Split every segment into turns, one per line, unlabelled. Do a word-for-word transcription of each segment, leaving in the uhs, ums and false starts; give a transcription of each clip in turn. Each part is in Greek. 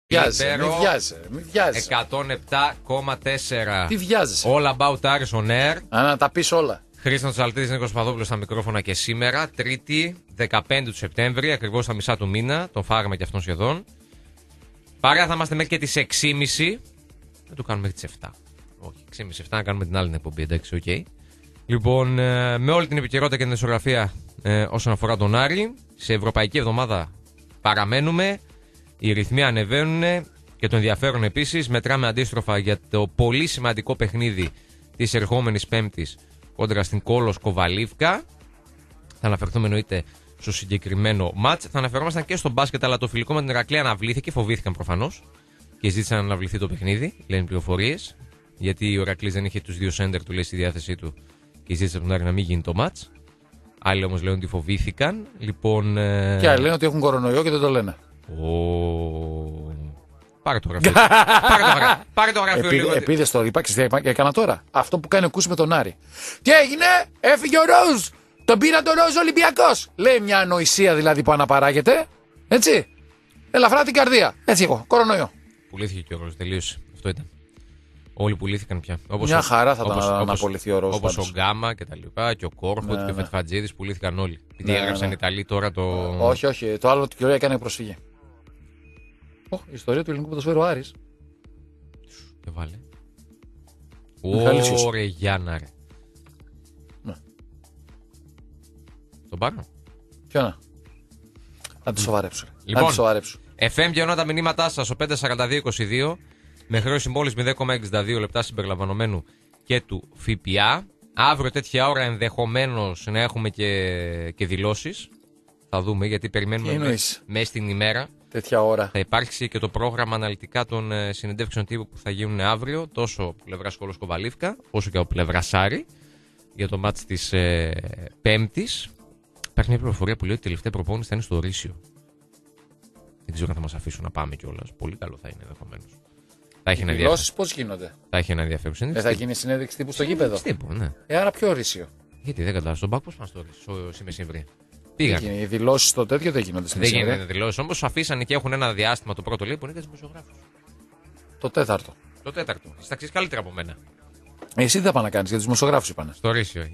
Βιάζεσαι, μη βιάζεσαι, μη βιάζεσαι.
εκατόν επτά κόμμα τέσσερα.
Τι βιάζεσαι.
All About Aris on Air.
Α, να τα πεις όλα.
Χρήστος Τσαλτίδης, Νίκος Παδόπουλος στα μικρόφωνα και σήμερα, Τρίτη, δεκαπέντε του Σεπτέμβρη, ακριβώς στα μισά του μήνα. Τον φάγαμε και αυτόν σχεδόν. Παρέα θα είμαστε μέχρι και τις έξι και μισή. Δεν το κάνουμε μέχρι τις εφτά. Όχι, έξι και μισή εφτά να κάνουμε την άλλη εκπομπή, εντάξει, οκ. Okay. Λοιπόν, με όλη την επικαιρότητα και την ισογραφία ε, όσον αφορά τον Άρη, σε Ευρωπαϊκή Εβδομάδα παραμένουμε. Οι ρυθμοί ανεβαίνουν και το ενδιαφέρον επίσης. Μετράμε αντίστροφα για το πολύ σημαντικό παιχνίδι της ερχόμενης Πέμπτης κόντρα στην Κόλος Κοβαλίβκα. Θα αναφερθούμε εννοείται στο συγκεκριμένο μάτς. Θα αναφερόμασταν και στο μπάσκετ, αλλά το φιλικό με την Ηρακλή αναβλήθηκε. Φοβήθηκαν προφανώς και ζήτησαν να αναβληθεί το παιχνίδι, λένε πληροφορίες. Γιατί ο Ηρακλής δεν είχε τους δύο σέντερ του, λέει, στη διάθεσή του και ζήτησε από τον Άρη να μην γίνει το μάτς. Άλλοι όμως λένε ότι φοβήθηκαν. Λοιπόν, ε...
Και άλλοι λένε ότι έχουν κορονοϊό και δεν το λένε.
Oh. Πάρε το γραφείο. Πάρε το γραφείο λίγο.
Επίδε το είπα και έκανα τώρα. Αυτό που κάνει ο Κούς με τον Άρη. Τι έγινε, έφυγε ο Ροζ. Τον πήραν τον Ροζ Ολυμπιακός. Λέει μια ανοησία δηλαδή που αναπαράγεται. Έτσι. Ελαφρά την καρδία. Έτσι εγώ. Κορονοϊό.
Πουλήθηκε και ο Ροζ. Τελείωσε. Αυτό ήταν. Όλοι πουλήθηκαν πια. Όπως
μια
ο,
χαρά θα
όπως,
ήταν να απολυθεί ο Ροζ.
Όπως ο Γκάμα και τα λοιπά. Και ο Κόρφωτ ναι, και ο Φετφατζίδης πουλήθηκαν όλοι. Γιατί ναι, έγραψαν ναι. Ιταλοί τώρα το.
Όχι, όχι. Το άλλο του έκανε προσφυγή. Oh, η ιστορία του ελληνικού ποδοσφαίρου Άρης.
Και βάλε. Ωρε Γιάννα ρε.
Ναι.
Τον πάρω.
Ποιο να. Να τη σοβαρέψω.
Λοιπόν,
να τη σοβαρέψω.
εφ εμ και τα μηνύματά σας στο πέντε σαράντα δύο είκοσι δύο με χρέωση μόλις μηδέν κόμμα εξήντα δύο λεπτά συμπεριλαμβανομένου και του ΦΠΑ. Αύριο τέτοια ώρα ενδεχομένως να έχουμε και, και δηλώσεις. Θα δούμε γιατί περιμένουμε μέσα στην ημέρα.
Τέτοια ώρα.
Θα υπάρξει και το πρόγραμμα αναλυτικά των ε, συνεντεύξεων τύπου που θα γίνουν αύριο, τόσο από πλευρά Κόλος Κοβαλίβκα, όσο και από πλευρά Άρη, για το μάτς της ε, Πέμπτης. Υπάρχει μια πληροφορία που λέει ότι η τελευταία προπόνηση θα είναι στο Ορίσιο. Δεν ξέρω αν θα μας αφήσουν να πάμε κιόλας. Πολύ καλό θα είναι ενδεχομένως.
Οι δηλώσεις πώς γίνονται.
Θα έχει ένα ενδιαφέρον.
Δεν θα γίνει συνέντευξη τύπου στο γήπεδο.
Τύπου, ναι.
Ε, άρα πιο Ορίσιο.
Γιατί δεν κατάλαβα. Στον Πάκ πώς πάνε στο Ορίσιο, στη Μεσημβρία.
Πήγαν. Οι δηλώσεις στο τέτοιο δεν γίνονται στην
Δεν γίνονται δηλώσεις. Όμως αφήσανε και έχουν ένα διάστημα το πρώτο λέει που είναι για δημοσιογράφους.
Το τέταρτο.
Το τέταρτο. Εσύ τα ξέρεις καλύτερα από μένα.
Εσύ δεν θα πάνε να κάνεις για τους δημοσιογράφους είπανε.
Στο Ρήσιο.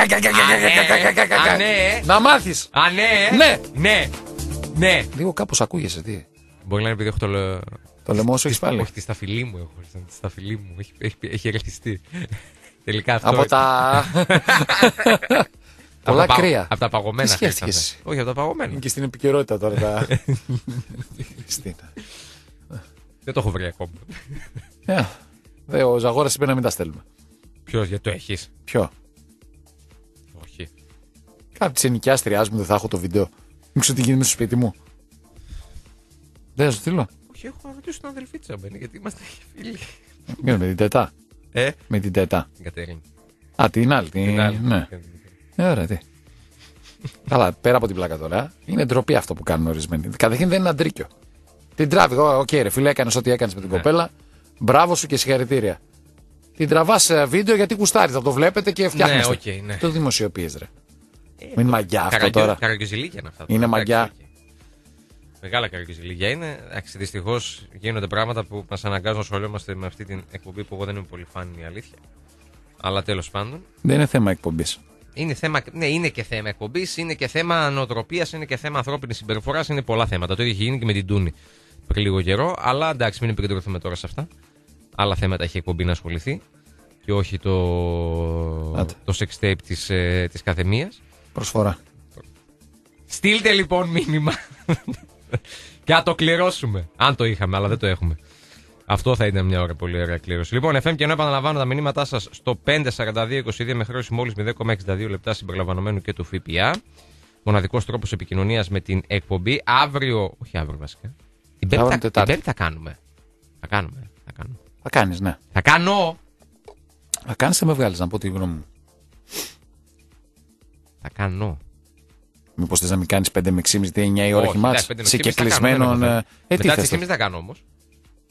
Να μάθεις.
Α, ναι.
Ναι.
Ναι. Ναι.
Λίγο κάπως ακούγεσαι τι.
Μπορεί να είναι επειδή έχω το.
Το λαιμό σου έχεις πάλι.
Όχι, τη σταφυλή μου έχω. Τη σταφυλή μου έχει ερεθιστεί. Τελικά αυτό.
Από τα. Πολλά
από
κρύα.
Από τα παγωμένα.
Σχέστηκες.
Όχι, από τα παγωμένα.
Και στην επικαιρότητα τώρα τα.
Δεν το έχω βρει ακόμα.
Δε, ο Ζαγόρας είπε να μην τα στέλνουμε.
Ποιος, γιατί το έχεις?
Ποιο?
Όχι.
Κάτι της ενοικιάστριάς μου δεν θα έχω το βίντεο. Μην ξέρω τι γίνεται στο σπίτι μου. Δεν θα σου στείλω.
Όχι, έχω ρωτήσει την αδελφή μπαίνει, γιατί είμαστε φίλοι.
Με την Τετά.
Ε?
Με την Τετά.
Την Κατερίνη.
Α, την άλλη. Την...
Την άλλη.
Ναι. Ε, ωραία, τι. Καλά, πέρα από την πλάκα τώρα. Είναι ντροπή αυτό που κάνουν ορισμένοι. Καταρχήν δεν είναι αντρίκιο. Την τράβει. Οκ, okay, ρε φίλε, έκανε ό,τι έκανε με την ναι. κοπέλα. Μπράβο σου και συγχαρητήρια. Την τραβά βίντεο γιατί κουστάρει. Θα το βλέπετε και φτιάχνει.
Ναι, okay, ναι.
Το δημοσιοποιεί, ρε.
Ε,
Μην είναι μαγιά αυτό
καραγκιο,
τώρα.
Καραγκιουζιλίκια είναι αυτά.
Είναι μαγιά.
Μεγάλα καραγκιουζιλίκια είναι. Δυστυχώς γίνονται πράγματα που μας αναγκάζουν να ασχολούμαστε με αυτή την εκπομπή που εγώ δεν είμαι πολύ φαν, η αλήθεια. Αλλά τέλος πάντων.
Δεν είναι θέμα εκπομπής.
Είναι θέμα, ναι, είναι και θέμα εκπομπής, είναι και θέμα νοοτροπίας, είναι και θέμα ανθρώπινης συμπεριφοράς, είναι πολλά θέματα. Το ίδιο έχει γίνει και με την Τούνη πριν λίγο καιρό. Αλλά εντάξει, μην επικεντρωθούμε τώρα σε αυτά. Άλλα θέματα έχει εκπομπή να ασχοληθεί και όχι το, το sex tape της, ε, της καθεμίας.
Προσφορά.
Στείλτε λοιπόν μήνυμα και να το κληρώσουμε. Αν το είχαμε, αλλά δεν το έχουμε. Αυτό θα ήταν μια ώρα πολύ ωραία κλήρωση. Λοιπόν, εφ εμ και ενώ επαναλαμβάνω τα μηνύματά σας στο πέντε σαράντα δύο είκοσι δύο με χρέωση μόλις μηδέν κόμμα εξήντα δύο λεπτά συμπεριλαμβανομένου και του ΦΠΑ. Μοναδικός τρόπος επικοινωνίας με την εκπομπή. Αύριο, όχι αύριο βασικά. Την Πέμπτη θα, θα κάνουμε. Θα κάνουμε. Θα, κάνουμε.
θα κάνεις, ναι.
Θα κάνω.
Θα κάνεις, θα με βγάλεις να πω τη γνώμη μου.
Θα κάνω.
Μήπως θες να μην κάνεις πέντε με έξι και μισή εννιά η ώρα έχει μάτς. Σε και κλεισμένον. Ε,
μετά τις έξι θα κάνω όμως.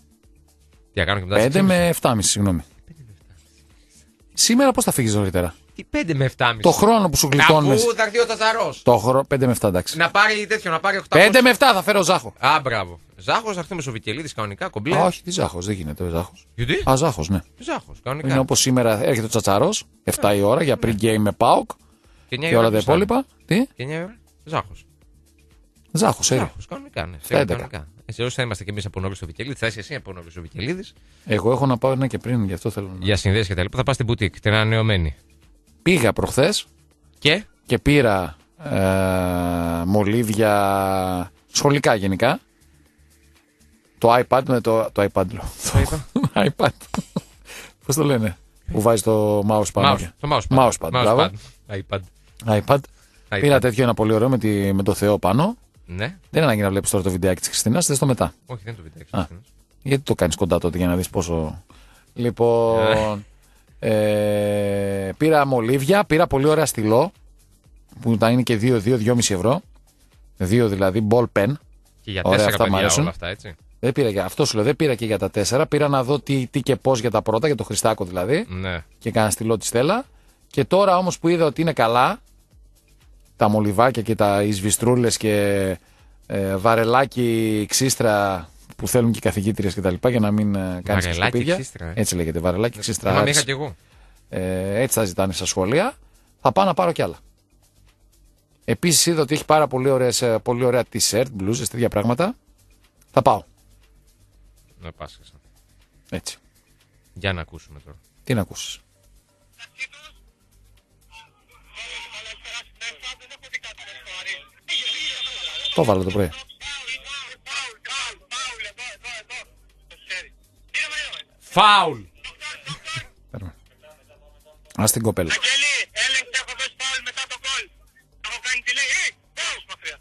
Τι θα κάνω και μετά
πέντε με επτά και μισή, συγγνώμη. Σήμερα πώς θα φύγεις νωρίτερα?
Τι πέντε με επτά κόμμα πέντε.
Το χρόνο που σου γλιτώνει.
Αφού θα έρθει ο Τσατσαρός.
Το χρόνο πέντε με επτά, εντάξει.
Να πάρει τέτοιο, να πάρει οκτακόσια.
πέντε με επτά θα φέρω Ζάχο.
Α, μπράβο. Ζάχος θα έρθει με Σοβικελίδης κανονικά, κομπλέ.
Α, όχι, τι Ζάχος, δεν γίνεται ο Ζάχος.
Γιατί?
Α, Ζάχος, ναι.
Ζάχος, κανονικά.
Είναι όπως σήμερα έρχεται ο Τσατσαρός, επτά η ώρα για pre-game με ΠΑΟΚ
Και,
και όλα τα υπόλοιπα. Τι?
Και εννιά η ώρα. Ζάχος.
Ζάχος, έρχεται.
Ζάχος, κανονικά, ναι.
Στα έντεκα.
Κανονικά. Έτσι, όσοι θα είμαστε κι εμείς από νωρίς στο Βικελίδης, θα είσαι εσύ από νωρίς στο Βικελίδης.
Εγώ έχω να πάω ένα και πριν, γι' αυτό θέλω να.
Για συνδέσεις και τα λοιπά, θα πας στην μπουτίκ, την ανανεωμένη.
Πήγα προχθές
Και.
και πήρα ε, μολύβια σχολικά γενικά. Το iPad με το. Το iPad λέω.
Το είπα.
iPad. Πώς το λένε. Που βάζει το mouse πάνω.
Mouse, το mousepad.
Mousepad, μπράβο.
iPad.
iPad.
iPad.
Πήρα τέτοιο ένα πολύ ωραίο με, τη, με το Θεό πάνω.
Ναι.
Δεν ανάγκη να βλέπεις τώρα το βιντεάκι της Χριστίνας, δες το μετά.
Όχι, δεν το βιντεάκι.
Α, γιατί το κάνεις κοντά τότε για να δεις πόσο. Λοιπόν. ε, πήρα μολύβια, πήρα πολύ ωραία στυλό. Που θα είναι και δύο δύο δυόμισι ευρώ. δύο δηλαδή, ball pen.
Και για
Ωραία,
τέσσερα
αυτά μ'
παιδιά
αρέσουν.
όλα αυτά, έτσι.
Δεν πήρα για αυτό, σου λέω, δεν πήρα και για τα τέσσερα. Πήρα να δω τι, τι και πώς για τα πρώτα, για το Χριστάκο δηλαδή.
Ναι.
Και κάνα στυλό τη Στέλλα. Και τώρα όμως που είδα ότι είναι καλά, τα μολυβάκια και τα ισβιστρούλες και ε, βαρελάκι ξύστρα που θέλουν και οι καθηγήτριες και τα λοιπά για να μην ε, κάνεις
Βαρελάκι ξύστρα, ε.
Έτσι λέγεται, βαρελάκι ξύστρα.
Μα
Άρης.
είχα κι εγώ.
Ε, έτσι θα ζητάνε στα σχολεία. Θα πάω να πάρω κι άλλα. Επίσης είδα ότι έχει πάρα πολύ, ωραίες, ε, πολύ ωραία t-shirt, μπλούζες, τέτοια πράγματα. Θα πάω.
Να πας.
Έτσι.
Για να ακούσουμε τώρα.
Τι να ακούσεις. Το βάλω το πρωί.
Φάουλ!
Ας την κοπέλα.
Αγγελή, έλεγξε, έχω δώσει φάουλ μετά το γκολ. Έχω κάνει τι λέει, ε, πώς μακριά.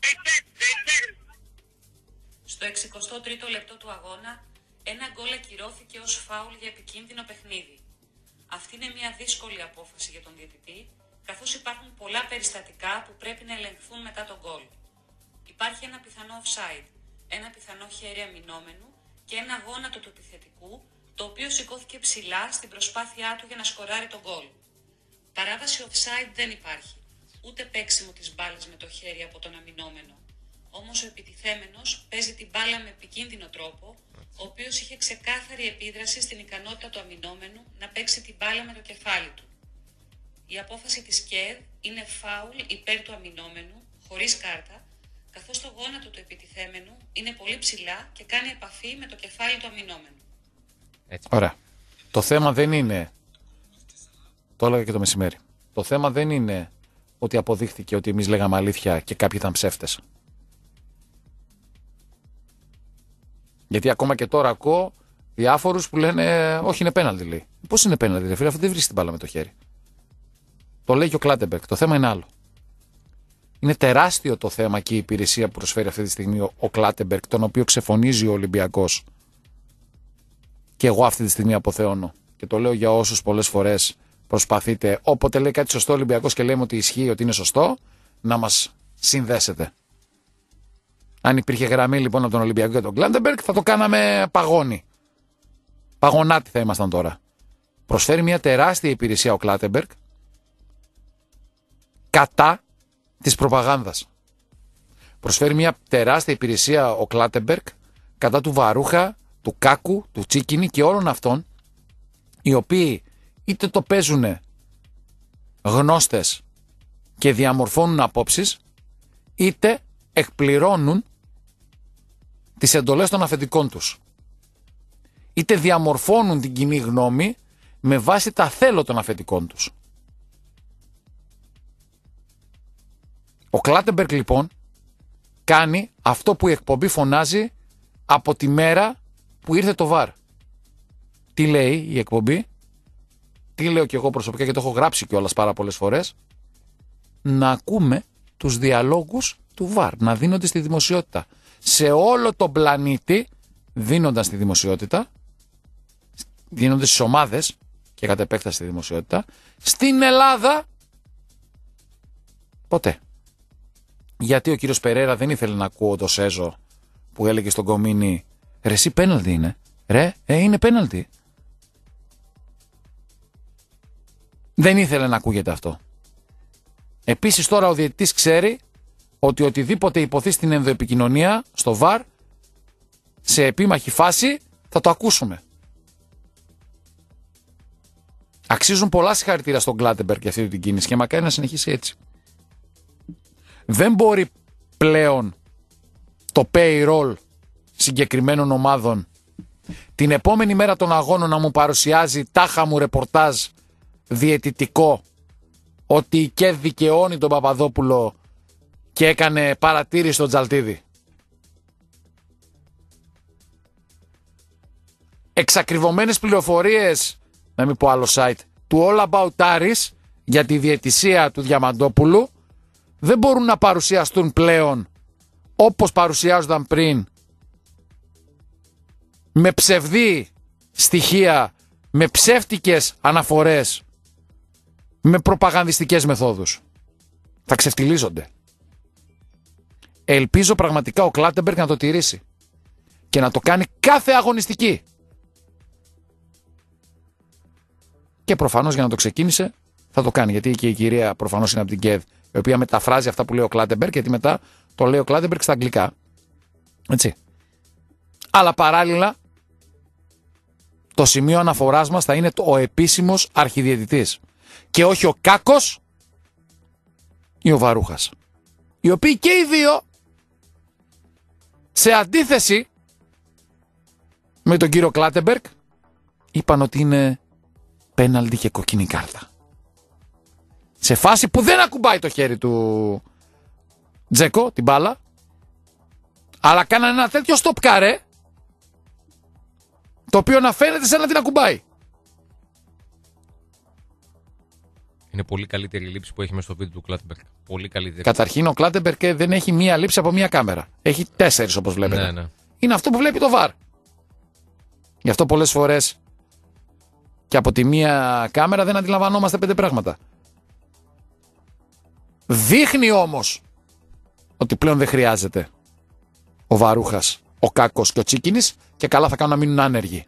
Στο εξηκοστό τρίτο λεπτό του αγώνα, ένα γκολ ακυρώθηκε ως φάουλ για επικίνδυνο παιχνίδι. Αυτή είναι μια δύσκολη απόφαση για τον διαιτητή, καθώς υπάρχουν πολλά περιστατικά που πρέπει να ελεγχθούν μετά τον γκολ. Υπάρχει ένα πιθανό offside, ένα πιθανό χέρι αμυνόμενου και ένα γόνατο του επιθετικού, το οποίο σηκώθηκε ψηλά στην προσπάθειά του για να σκοράρει τον γκολ. Παράβαση offside δεν υπάρχει, ούτε παίξιμο της μπάλας με το χέρι από τον αμυνόμενο. Όμως ο επιτιθέμενος παίζει την μπάλα με επικίνδυνο τρόπο, ο οποίος είχε ξεκάθαρη επίδραση στην ικανότητα του αμυνόμενου να παίξει την μπάλα με το κεφάλι του. Η απόφαση της ΚΕΔ είναι φάουλ υπέρ του αμυνόμενου, χωρίς κάρτα, καθώς το γόνατο του επιτιθέμενου είναι πολύ ψηλά και κάνει επαφή με το κεφάλι του αμυνόμενου.
Έτσι.
Ωραία. Το θέμα δεν είναι. Το έλεγα και το μεσημέρι. Το θέμα δεν είναι ότι αποδείχθηκε ότι εμείς λέγαμε αλήθεια και κάποιοι ήταν ψεύτες. Γιατί ακόμα και τώρα ακούω διάφορους που λένε όχι είναι πέναλτι, λέει. Πώς είναι πέναλτι, ρε φίλε, αφού δεν βρίσκει την μπάλα με το χέρι. Το λέει και ο Κλάντεμπεργκ. Το θέμα είναι άλλο. Είναι τεράστιο το θέμα και η υπηρεσία που προσφέρει αυτή τη στιγμή ο, ο Κλάντεμπεργκ, τον οποίο ξεφωνίζει ο Ολυμπιακός. Και εγώ αυτή τη στιγμή αποθεώνω. Και το λέω για όσους πολλές φορές προσπαθείτε, όποτε λέει κάτι σωστό ο Ολυμπιακός και λέμε ότι ισχύει, ότι είναι σωστό, να μας συνδέσετε. Αν υπήρχε γραμμή λοιπόν από τον Ολυμπιακό και τον Κλάντεμπεργκ, θα το κάναμε παγόνι. Παγωνάτι θα ήμασταν τώρα. Προσφέρει μια τεράστια υπηρεσία ο Κλάντεμπεργκ κατά της προπαγάνδας. Προσφέρει μια τεράστια υπηρεσία ο Κλάντεμπεργκ κατά του Βαρούχα, του Κάκου, του Τσίκινη και όλων αυτών οι οποίοι είτε το παίζουν γνώστες και διαμορφώνουν απόψεις, είτε εκπληρώνουν τις εντολές των αφεντικών τους. Είτε διαμορφώνουν την κοινή γνώμη με βάση τα θέλω των αφεντικών τους. Ο Κλάντεμπεργκ λοιπόν κάνει αυτό που η εκπομπή φωνάζει από τη μέρα που ήρθε το βαρ. Τι λέει η εκπομπή, τι λέω και εγώ προσωπικά και το έχω γράψει κιόλας πάρα πολλές φορές, να ακούμε τους διαλόγους του βαρ, να δίνονται στη δημοσιότητα. Σε όλο τον πλανήτη δίνονταν στη δημοσιότητα, δίνονται στις ομάδες και κατ' επέκταση στη δημοσιότητα. Στην Ελλάδα ποτέ. Γιατί ο κύριος Περέρα δεν ήθελε να ακούω το Σέζο που έλεγε στον Κομίνη ρε εσύ πέναλτι είναι, ρε, ε, είναι πέναλτι. Δεν ήθελε να ακούγεται αυτό. Επίσης τώρα ο διαιτητής ξέρει ότι οτιδήποτε υποθεί στην ενδοεπικοινωνία, στο βαρ, σε επίμαχη φάση, θα το ακούσουμε. Αξίζουν πολλά συγχαρητήρια στον Κλάτεμπεργκ για αυτή την κίνηση και μακάρι να συνεχίσει έτσι. Δεν μπορεί πλέον το payroll συγκεκριμένων ομάδων την επόμενη μέρα των αγώνων να μου παρουσιάζει τάχα μου ρεπορτάζ διαιτητικό ότι η ΚΕΔ δικαιώνει τον Παπαδόπουλο και έκανε παρατήρηση στον Τζαλτίδη. Εξακριβωμένες πληροφορίες, να μην πω άλλο site, του All About Aris για τη διαιτησία του Διαμαντόπουλου δεν μπορούν να παρουσιαστούν πλέον όπως παρουσιάζονταν πριν, με ψευδή στοιχεία, με ψεύτικες αναφορές, με προπαγανδιστικές μεθόδους. Θα ξεφτιλίζονται. Ελπίζω πραγματικά ο Κλάτεμπεργκ να το τηρήσει και να το κάνει κάθε αγωνιστική. Και προφανώς για να το ξεκίνησε θα το κάνει, γιατί και η κυρία προφανώς είναι από την ΚΕΔ, η οποία μεταφράζει αυτά που λέει ο Κλάτεμπεργκ, γιατί μετά το λέει ο Κλάτεμπεργκ στα αγγλικά. Έτσι. Αλλά παράλληλα το σημείο αναφοράς μας θα είναι το, ο επίσημος αρχιδιαιτητής και όχι ο Κάκος ή ο Βαρούχας, οι οποίοι και οι δύο, σε αντίθεση με τον κύριο Κλάτεμπεργκ, είπαν ότι είναι πέναλτι και κοκκινή κάρτα. Σε φάση που δεν ακουμπάει το χέρι του Τζέκο, την μπάλα, αλλά κάνανε ένα τέτοιο stop καρέ, το οποίο να φαίνεται σαν να την ακουμπάει.
Είναι πολύ καλύτερη η λήψη που έχει μέσα στο βίντεο του Κλάτεμπεργκ. Πολύ καλύτερη.
Καταρχήν ο Κλάτεμπεργκ δεν έχει μία λήψη από μία κάμερα. Έχει τέσσερις όπως βλέπετε.
Ναι, ναι.
Είναι αυτό που βλέπει το βαρ. Γι' αυτό πολλές φορές και από τη μία κάμερα δεν αντιλαμβανόμαστε πέντε πράγματα. Δείχνει όμως ότι πλέον δεν χρειάζεται ο Βαρούχας, ο Κάκος και ο Τσίκινης και καλά θα κάνουν να μείνουν άνεργοι.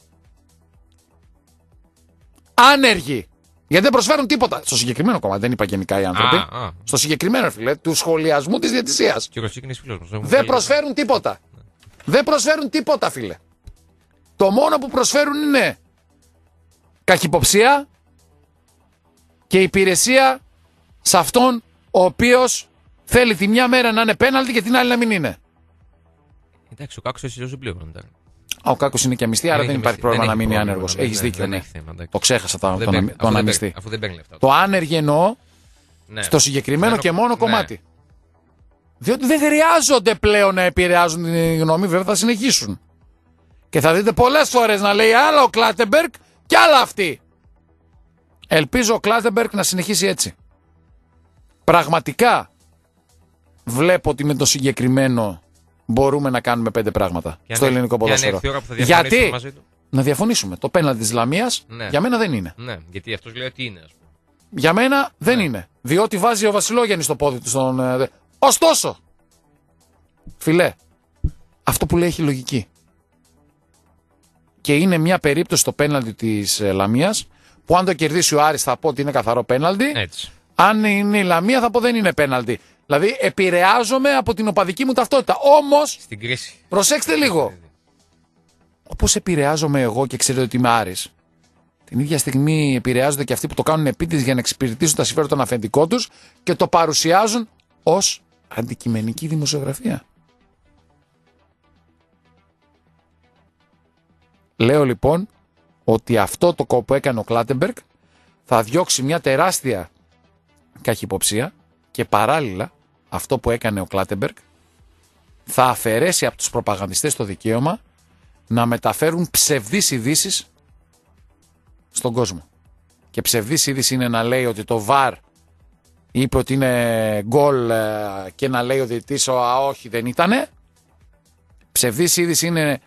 Άνεργοι! Γιατί δεν προσφέρουν τίποτα. Στο συγκεκριμένο κομμάτι, δεν είπα γενικά οι άνθρωποι.
Α, α.
Στο συγκεκριμένο, φίλε, του σχολιασμού της διαιτησίας.
Και ο Τσίκινης φίλος μας.
Δεν προσφέρουν τίποτα. Δεν προσφέρουν τίποτα, φίλε. Το μόνο που προσφέρουν είναι καχυποψία και υπηρεσία σε αυτόν ο οποίος θέλει τη μια μέρα να είναι πέναλτι και την άλλη να μην είναι.
Εντάξει, ο Κάκος έτσι δεν πλέον.
Ο Κάκος είναι και αμυστή, άρα δεν υπάρχει πρόβλημα να μείνει άνεργος. Έχεις δίκιο, ναι. Το ξέχασα τον αμυστή.
Αφού δεν παίρνει λεφτά.
Το άνεργοι εννοώ στο συγκεκριμένο και μόνο κομμάτι. Διότι δεν χρειάζονται πλέον να επηρεάζουν την γνώμη, βέβαια θα συνεχίσουν. Και θα δείτε πολλές φορές να λέει άλλα ο Κλάτεμπεργκ και άλλα αυτή. Ελπίζω ο Κλάτεμπεργκ να συνεχίσει έτσι. Πραγματικά βλέπω ότι με το συγκεκριμένο μπορούμε να κάνουμε πέντε πράγματα στο
αν,
ελληνικό ποδόσφαιρο. Γιατί
μαζί του.
Να διαφωνήσουμε. Το πέναλτι της Λαμίας
ναι.
για μένα δεν είναι.
Ναι, γιατί αυτός λέει ότι είναι, ας πούμε.
Για μένα δεν ναι. είναι. Διότι βάζει ο Βασιλόγιαννης στο πόδι του στον. Ωστόσο, φιλέ, αυτό που λέει έχει λογική. Και είναι μια περίπτωση το πέναλτι της Λαμίας που αν το κερδίσει ο Άρης θα πω ότι είναι καθαρό πέναλτι.
Έτσι.
Αν είναι η Λαμία θα πω δεν είναι πέναλτι. Δηλαδή επηρεάζομαι από την οπαδική μου ταυτότητα. Όμως,
στην κρίση.
Προσέξτε λίγο. Όπως επηρεάζομαι εγώ και ξέρετε ότι είμαι Άρης, την ίδια στιγμή επηρεάζονται και αυτοί που το κάνουν επίτηδες για να εξυπηρετήσουν τα συμφέροντα των αφεντικών τους και το παρουσιάζουν ως αντικειμενική δημοσιογραφία. Λέω λοιπόν ότι αυτό το κόπο που έκανε ο Κλάτεμπεργκ θα διώξει μια τεράστια καχυποψία και παράλληλα αυτό που έκανε ο Κλάτεμπεργκ θα αφαιρέσει από τους προπαγανδιστές το δικαίωμα να μεταφέρουν ψευδείς ειδήσεις στον κόσμο. Και ψευδής είδηση είναι να λέει ότι το βαρ είπε ότι είναι γκολ και να λέει ο διαιτητής α, όχι δεν ήτανε. Ψευδής είδηση είναι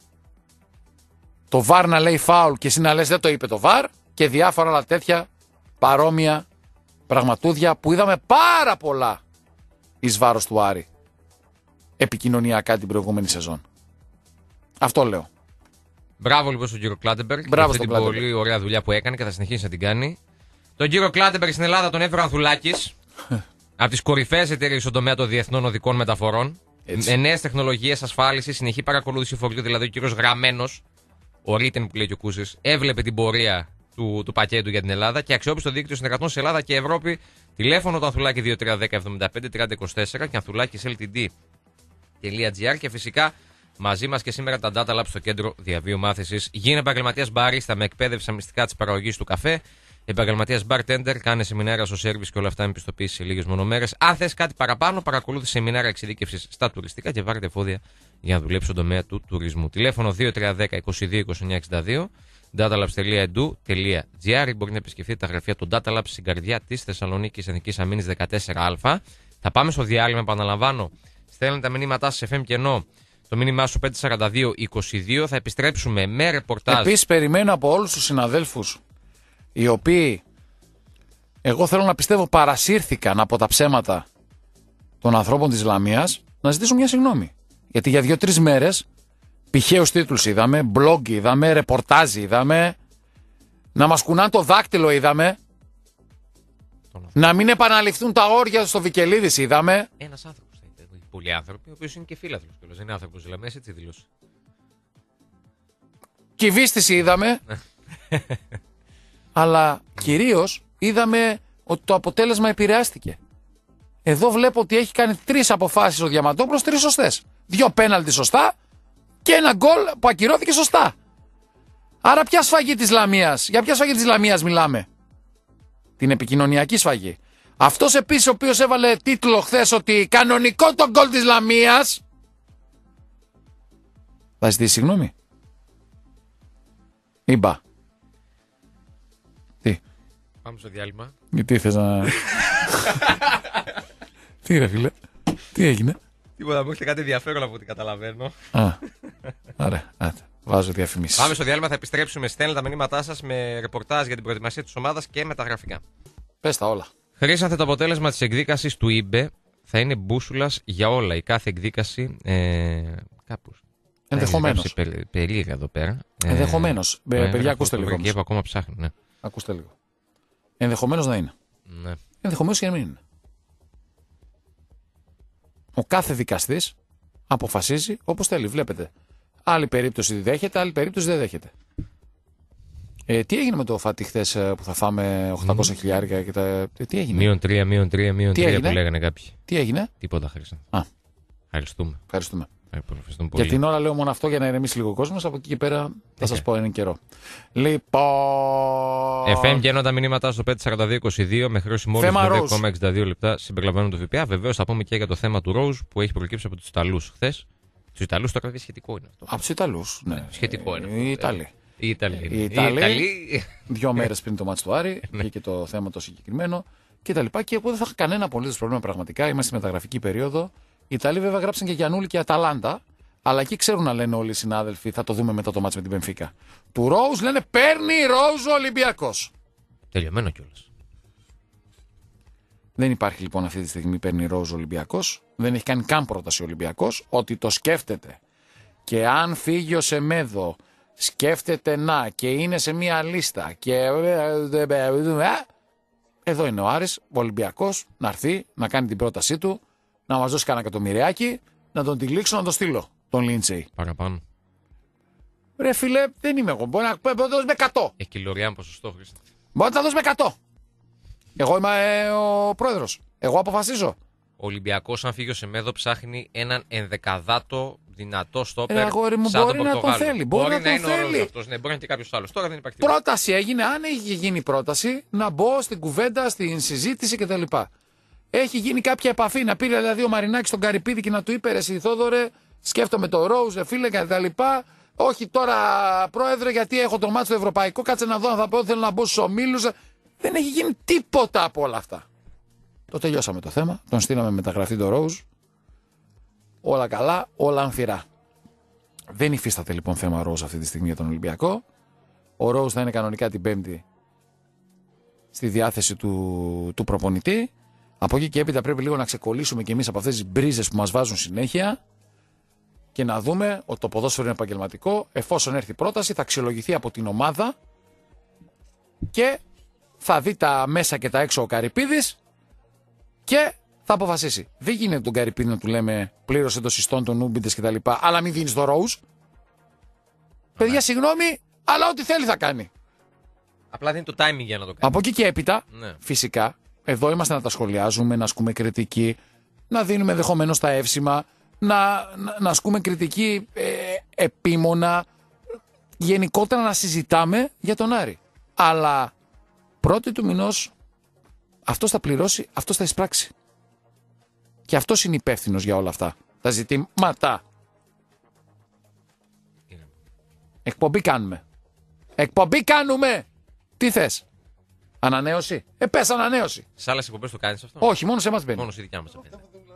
το βαρ να λέει φάουλ και εσύ να λες δεν το είπε το βαρ και διάφορα άλλα τέτοια παρόμοια πραγματούδια που είδαμε πάρα πολλά εις βάρος του Άρη επικοινωνιακά την προηγούμενη σεζόν. Αυτό λέω.
Μπράβο λοιπόν στον κύριο Κλάτεμπεργκ για αυτή την πολύ ωραία δουλειά που έκανε και θα συνεχίσει να την κάνει. Τον κύριο Κλάντεμπεργκ στην Ελλάδα τον έφερε ο Ανθουλάκης. Από τις κορυφαίες εταιρείες στον τομέα των διεθνών οδικών μεταφορών. Έτσι. Με νέες τεχνολογίες ασφάλισης, συνεχή παρακολούθηση φορτίου. Δηλαδή ο κύριος Γραμμένος, ο Ρίτεν που λέει και ο Κούσης, έβλεπε την πορεία του, του πακέτου για την Ελλάδα και αξιόπιστο δίκτυο συνεργατών σε Ελλάδα και Ευρώπη. Τηλέφωνο το Ανθουλάκη δύο τρία ένα μηδέν εβδομήντα πέντε τριάντα είκοσι τέσσερα και ανθουλάκης ελ τι ντι τελεία τζι άρ και φυσικά μαζί μας και σήμερα τα Data Lab στο κέντρο διαβίου μάθησης. Γίνε επαγγελματίας μπαρίστα με εκπαίδευση στα μυστικά της παραγωγής του καφέ. Επαγγελματίας bartender, κάνε σεμινάρια στο σέρβις και όλα αυτά με πιστοποίηση σε λίγες μόνο μέρες. Αν θες κάτι παραπάνω, παρακολούθησε σεμινάρια εξειδίκευσης στα τουριστικά και βάρετε εφόδια για να δουλέψει στον τομέα του τουρισμού. Τηλέφωνο δύο τρία ένα μηδέν είκοσι δύο είκοσι εννιά εξήντα δύο datalabs τελεία edu τελεία τζι άρ. Μπορείτε να επισκεφτείτε τα γραφεία του Data Labs στην καρδιά της Θεσσαλονίκης Εθνικής Αμήνης δεκατέσσερα α. Θα πάμε στο διάλειμμα, επαναλαμβάνω. Στέλνετε τα μηνύματά σας σε εφ εμ κενό. Το μήνυμά σου πέντε τέσσερα δύο είκοσι δύο. Θα επιστρέψουμε με ρεπορτάζ.
Επίσης, περιμένω από όλους τους συναδέλφους οι οποίοι, εγώ θέλω να πιστεύω, παρασύρθηκαν από τα ψέματα των ανθρώπων της Λαμίας, να ζητήσουν μια συγγνώμη. Γιατί για δύο-τρεις μέρες πηχαίους τίτλους είδαμε, blog είδαμε, ρεπορτάζ είδαμε, να μας κουνάν το δάκτυλο είδαμε, να μην επαναληφθούν τα όρια στο Βικελίδης είδαμε.
Ένας άνθρωπος. Πολλοί άνθρωποι, ο οποίος είναι και φίλαθλος. Δεν είναι άνθρωπος της Λαμίας, έτσι δηλώσει.
Κυβίστηση είδαμε. Αλλά κυρίως είδαμε ότι το αποτέλεσμα επηρεάστηκε. Εδώ βλέπω ότι έχει κάνει τρεις αποφάσεις ο Διαμαντόπουλος, τρεις σωστές. Δύο πέναλτι σωστά και ένα γκολ που ακυρώθηκε σωστά. Άρα ποια σφαγή της Λαμίας, για ποια σφαγή της Λαμίας μιλάμε? Την επικοινωνιακή σφαγή. Αυτός επίσης ο οποίος έβαλε τίτλο χθες ότι κανονικό το γκολ της Λαμίας, θα ζητήσει συγγνώμη? Ήμπα. Τι?
Πάμε στο διάλειμμα.
Γιατί θες να... Τι ρε φίλε, τι έγινε?
Τίποτα, μου έχετε κάτι ενδιαφέρον από ό,τι καταλαβαίνω.
Α, ωραία, άτε, βάζω διαφημίσεις.
Πάμε στο διάλειμμα, θα επιστρέψουμε. Στέλνετε τα μηνύματά σας με ρεπορτάζ για την προετοιμασία της ομάδας και με τα γραφικά.
Πες τα όλα.
Χρήσατε το αποτέλεσμα της εκδίκασης του ΙΜΠΕ θα είναι μπούσουλας για όλα. Η κάθε εκδίκαση ε, κάπου.
Ενδεχομένως.
Περί, περίεργα εδώ πέρα.
Ενδεχομένως. Ε, ε, παιδιά, ακούστε λίγο.
Και ακόμα ψάχνει, ναι.
Ακούστε λίγο. Ενδεχομένως να είναι.
Ναι.
Ενδεχομένως και να μην είναι. Ο κάθε δικαστής αποφασίζει όπως θέλει. Βλέπετε. Άλλη περίπτωση δέχεται, άλλη περίπτωση δεν δέχεται. Ε, τι έγινε με το φάτι χθες που θα φάμε οχτακόσια χιλιάρικα και τα. Ε, τι έγινε?
Μείον τρία, μείον τρία, μείον τρία που λέγανε κάποιοι.
Τι έγινε?
Τίποτα, Χρήστο.
Α.
Ευχαριστούμε.
Ευχαριστούμε.
Πολύ.
Για την ώρα λέω μόνο αυτό για να ηρεμήσει λίγο ο κόσμος. Από εκεί και πέρα θα σας πω έναν καιρό. Λοιπόν.
εφ εμ γίνονται τα μηνύματα στο πέντε τέσσερα δύο είκοσι δύο με χρέωση μόλις πέντε κόμμα εξήντα δύο λεπτά συμπεριλαμβανομένου του ΦΠΑ. Βεβαίως θα πούμε και για το θέμα του Rose που έχει προκύψει από τους Ιταλούς χθες. Τους Ιταλούς τώρα είναι σχετικό είναι αυτό.
Από τους Ιταλούς, ναι.
Σχετικό είναι.
Οι Ιταλοί.
Οι Ιταλοί.
Οι Ιταλοί. Δύο μέρες πριν το μάτς του Άρη και το θέμα το συγκεκριμένο κτλ. Και, και εγώ δεν θα είχα κανένα απολύτως πρόβλημα πραγματικά. Είμαστε στη μεταγραφική περίοδο. Οι Ιταλοί βέβαια γράψαν και Γιαννούλη και Αταλάντα. Αλλά εκεί ξέρουν να λένε όλοι οι συνάδελφοι, θα το δούμε μετά το μάτς με την Μπενφίκα. Του Ρόουζ λένε παίρνει Ρόουζ ο Ολυμπιακός.
Τελειωμένο κιόλας.
Δεν υπάρχει λοιπόν αυτή τη στιγμή παίρνει Ρόουζ ο Ολυμπιακός. Δεν έχει κάνει καν πρόταση ο Ολυμπιακός. Ότι το σκέφτεται. Και αν φύγει ο Σεμέδο, σκέφτεται να και είναι σε μία λίστα. Και εδώ είναι ο Άρης, ο Ολυμπιακός, να έρθει να κάνει την πρότασή του, να μας δώσει κανένα εκατομμυριάκι, να τον τυλίξω, να τον στείλω. Τον Λίντσεϊ.
Παραπάνω.
Ρε φίλε, δεν είμαι εγώ. Μπορεί να, μπορεί να το δώσει με εκατό.
Έχει κιλοριάν ποσοστό, Χρήστο.
Μπορεί να το δώσει με εκατό. Εγώ είμαι ε, ο πρόεδρος. Εγώ αποφασίζω.
Ο Ολυμπιακός, αν φύγει ο Σεμέδο, ψάχνει έναν ενδεκαδάτο δυνατό στόπερ.
Ε, αγόρι μου,
σαν
μπορεί
τον
να τον θέλει. Μπορεί, μπορεί να, να
είναι
θέλει.
Αυτός, ναι, μπορεί να είναι και κάποιος άλλος. Τώρα δεν υπάρχει.
Πρόταση έγινε. Αν έχει γίνει πρόταση, να μπω στην κουβέντα, στην συζήτηση κτλ. Έχει γίνει κάποια επαφή. Να πήρε δηλαδή ο Μαρινάκης στον Καρυπίδη και να του είπε: Εσύ Θόδωρε, σκέφτομαι το Ρόουζ, φίλε κτλ. Όχι τώρα, πρόεδρε, γιατί έχω το μάτσο το ευρωπαϊκό. Κάτσε να δω αν θα πω: Θέλω να μπω στους ομίλους. Δεν έχει γίνει τίποτα από όλα αυτά. Το τελειώσαμε το θέμα. Τον στείλαμε μεταγραφή το Ρόουζ. Όλα καλά, όλα αμφιρά. Δεν υφίσταται λοιπόν θέμα Ρόουζ αυτή τη στιγμή για τον Ολυμπιακό. Ο Ρόουζ θα είναι κανονικά την Πέμπτη στη διάθεση του, του προπονητή. Από εκεί και έπειτα πρέπει λίγο να ξεκολλήσουμε κι εμείς από αυτές τις μπρίζες που μας βάζουν συνέχεια και να δούμε ότι το ποδόσφαιρο είναι επαγγελματικό. Εφόσον έρθει πρόταση, θα αξιολογηθεί από την ομάδα και θα δει τα μέσα και τα έξω ο Καρυπίδης και θα αποφασίσει. Δεν γίνεται τον Καρυπίδη να του λέμε πλήρωσε το συστόν των Ούμπιντες κτλ. Αλλά μην δίνεις το Ρόουζ. Παιδιά, συγγνώμη, αλλά ό,τι θέλει θα κάνει.
Απλά δεν είναι το timing για να το κάνει.
Από εκεί και έπειτα,
Ναι.
φυσικά, εδώ είμαστε να τα σχολιάζουμε, να ασκούμε κριτική, να δίνουμε ενδεχομένως τα εύσημα, να, να, να ασκούμε κριτική ε, επίμονα, γενικότερα να συζητάμε για τον Άρη. Αλλά πρώτη του μηνός αυτός θα πληρώσει, αυτός θα εισπράξει. Και αυτός είναι υπεύθυνος για όλα αυτά. Τα ζητήματα.
Είναι.
Εκπομπή κάνουμε. Εκπομπή κάνουμε! Τι θες? Ανανέωση? Ε, πες ανανέωση.
Σε άλλες εκπομπές το κάνεις αυτό?
Όχι, μόνο σε εμάς μπαίνει.
Μόνο στη δικιά μας μπαίνει.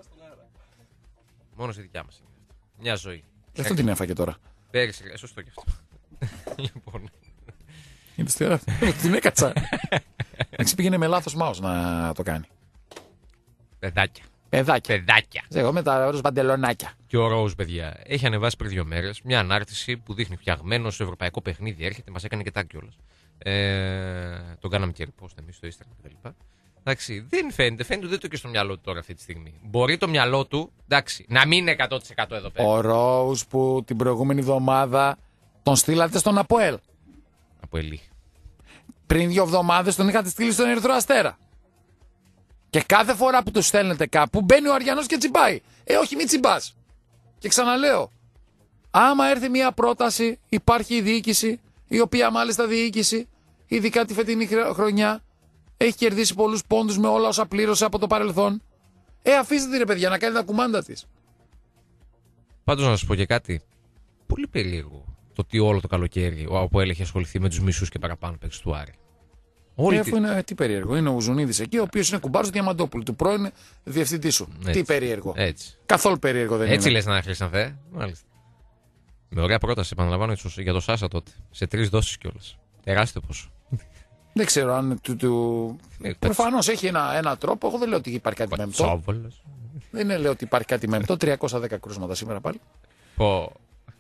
Μόνο στη δικιά μας. Μια ζωή.
Γι' αυτό την έφαγε τώρα.
Πέρυσι, ε, σωστό και αυτό. Λοιπόν.
Είναι στη ώρα. Την έκατσα. Εντάξει, πήγαινε με λάθος mouse να το κάνει.
Παιδάκια.
Παιδάκια.
Παιδάκια.
Εγώ με τα ροζ μπαντελονάκια.
Και ο Ροζ, παιδιά, έχει ανεβάσει πριν δύο μέρες μια ανάρτηση που δείχνει φτιαγμένο σε ευρωπαϊκό παιχνίδι. Έρχεται, μας έκανε και τάκ κιόλας. Ε, τον κάναμε και repost εμείς στο Instagram κτλ. Εντάξει, δεν φαίνεται, φαίνεται ούτε το και στο μυαλό του τώρα αυτή τη στιγμή. Μπορεί το μυαλό του, εντάξει, να μην είναι εκατό τοις εκατό εδώ πέρα.
Ο Ροζ που την προηγούμενη εβδομάδα τον στείλατε στον Αποέλ.
Από Ελί.
Πριν δύο εβδομάδες τον είχατε στείλει στον Ερυθρό Αστέρα. Και κάθε φορά που του στέλνετε κάπου μπαίνει ο Αριανός και τσιμπάει. Ε, όχι, μη τσιμπάς. Και ξαναλέω, άμα έρθει μια πρόταση, υπάρχει η διοίκηση, η οποία μάλιστα διοίκηση, ειδικά τη φετινή χρονιά, έχει κερδίσει πολλούς πόντους με όλα όσα πλήρωσε από το παρελθόν. Ε, αφήστε τη ρε παιδιά να κάνει τα κουμάντα της.
Πάντως να σας πω και κάτι. Πολύ περίεργο το ότι όλο το καλοκαίρι ο Αποέλ έχει ασχοληθεί με τους μισούς και παραπάνω παίκτες του Άρη. Όλη
Ε,
τη...
αφού είναι, τι περίεργο. Είναι ο Ουζουνίδης εκεί, ο οποίος είναι κουμπάρος του Διαμαντόπουλου, του πρώην διευθυντή σου.
Έτσι.
Τι περίεργο.
Έτσι.
Καθόλου περίεργο δεν
Έτσι
είναι.
λες να Χρυσανθέ. Μάλιστα. Με ωραία πρόταση, επαναλαμβάνω για το Σάσα τότε. Σε τρεις δόσεις κιόλας. Τεράστιο ποσό.
Δεν ξέρω αν του. του...
Ε,
Προφανώς έχει ένα, ένα τρόπο. Εγώ δεν λέω ότι υπάρχει κάτι μεμπτό.
Τσόβολος.
Δεν είναι, λέω ότι υπάρχει κάτι μεμπτό. τριακόσια δέκα κρούσματα σήμερα πάλι.
Πω.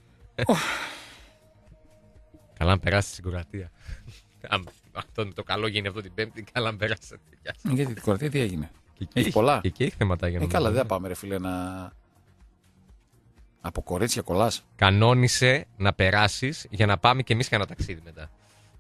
Καλά να περάσει στην Κροατία. Αν αυτό είναι το καλό γίνει αυτό την Πέμπτη, καλά να περάσει.
Γιατί την Κροατία τι έγινε.
Και εκεί
Έχει πολλά.
Και εκεί έχει θεματάκια.
Ε,
νομίζω.
καλά, δεν θα πάμε, ρε φίλε, να. Από κορίτσια κολλάς.
Κανόνισε να περάσεις για να πάμε κι εμείς και ένα ταξίδι μετά.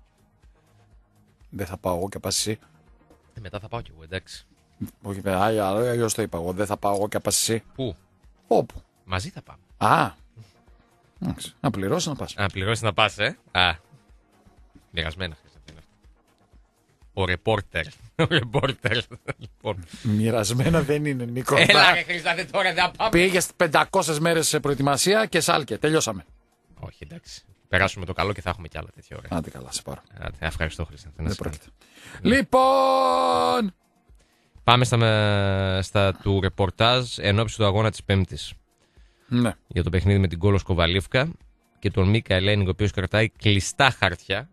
Δεν θα πάω εγώ και πας εσύ.
Ε, μετά θα πάω κι εγώ, εντάξει.
Όχι, αλλιώς το είπα εγώ. Δεν θα πάω εγώ και πας εσύ.
Πού?
Όπου.
Μαζί θα πάμε.
Α. Εντάξει. Να πληρώσει να πας.
Α, πληρώσεις να πας, ε. Α. Μοιρασμένα χρειάζεται αυτό. Ο ρεπόρτερ. Ο ρεπόρτερ. Λοιπόν.
Μοιρασμένα δεν είναι, Νίκο.
Έλα, ρε Χρυσάνθε, τώρα δεν θα πάμε.
Πήγες πεντακόσιες μέρες σε προετοιμασία και σάλκε. Τελειώσαμε.
Όχι, εντάξει. Περάσουμε το καλό και θα έχουμε κι άλλα τέτοια ώρα.
Άντε καλά, σε πάρω.
Άντε, ευχαριστώ, Χρυσάνθε. Να
Δεν
σε
πρόκειται.
καλά.
Λοιπόν.
Πάμε στα, στα του ρεπορτάζ ενόψει του αγώνα της Πέμπτης.
Ναι.
Για το παιχνίδι με την Κόλος Κοβαλίφκα και τον Μίκα Ελένικ, ο οποίος κρατάει κλειστά χαρτιά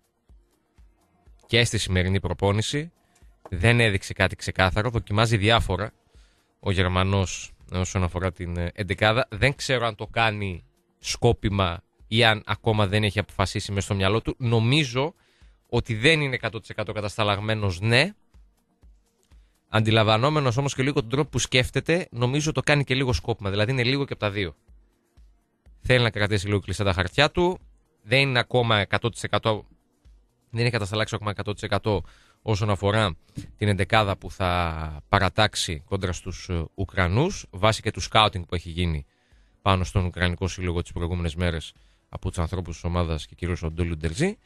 και στη σημερινή προπόνηση. Δεν έδειξε κάτι ξεκάθαρο, δοκιμάζει διάφορα ο Γερμανός όσον αφορά την εντεκάδα. Δεν ξέρω αν το κάνει σκόπιμα ή αν ακόμα δεν έχει αποφασίσει μες στο μυαλό του. Νομίζω ότι δεν είναι εκατό τοις εκατό κατασταλαγμένος, ναι. Αντιλαμβανόμενος όμως και λίγο τον τρόπο που σκέφτεται, νομίζω το κάνει και λίγο σκόπιμα. Δηλαδή είναι λίγο και από τα δύο. Θέλει να κρατήσει λίγο κλειστά τα χαρτιά του. Δεν είναι ακόμα εκατό τοις εκατό. Δεν είναι κατασταλάξει ακόμα εκατό τοις εκατό όσον αφορά την εντεκάδα που θα παρατάξει κόντρα στους Ουκρανούς, βάσει και του σκάουτινγκ που έχει γίνει πάνω στον Ουκρανικό Σύλλογο τις προηγούμενες μέρες από τους ανθρώπους της ομάδας και κυρίως ο Ντόλου Ντερζή.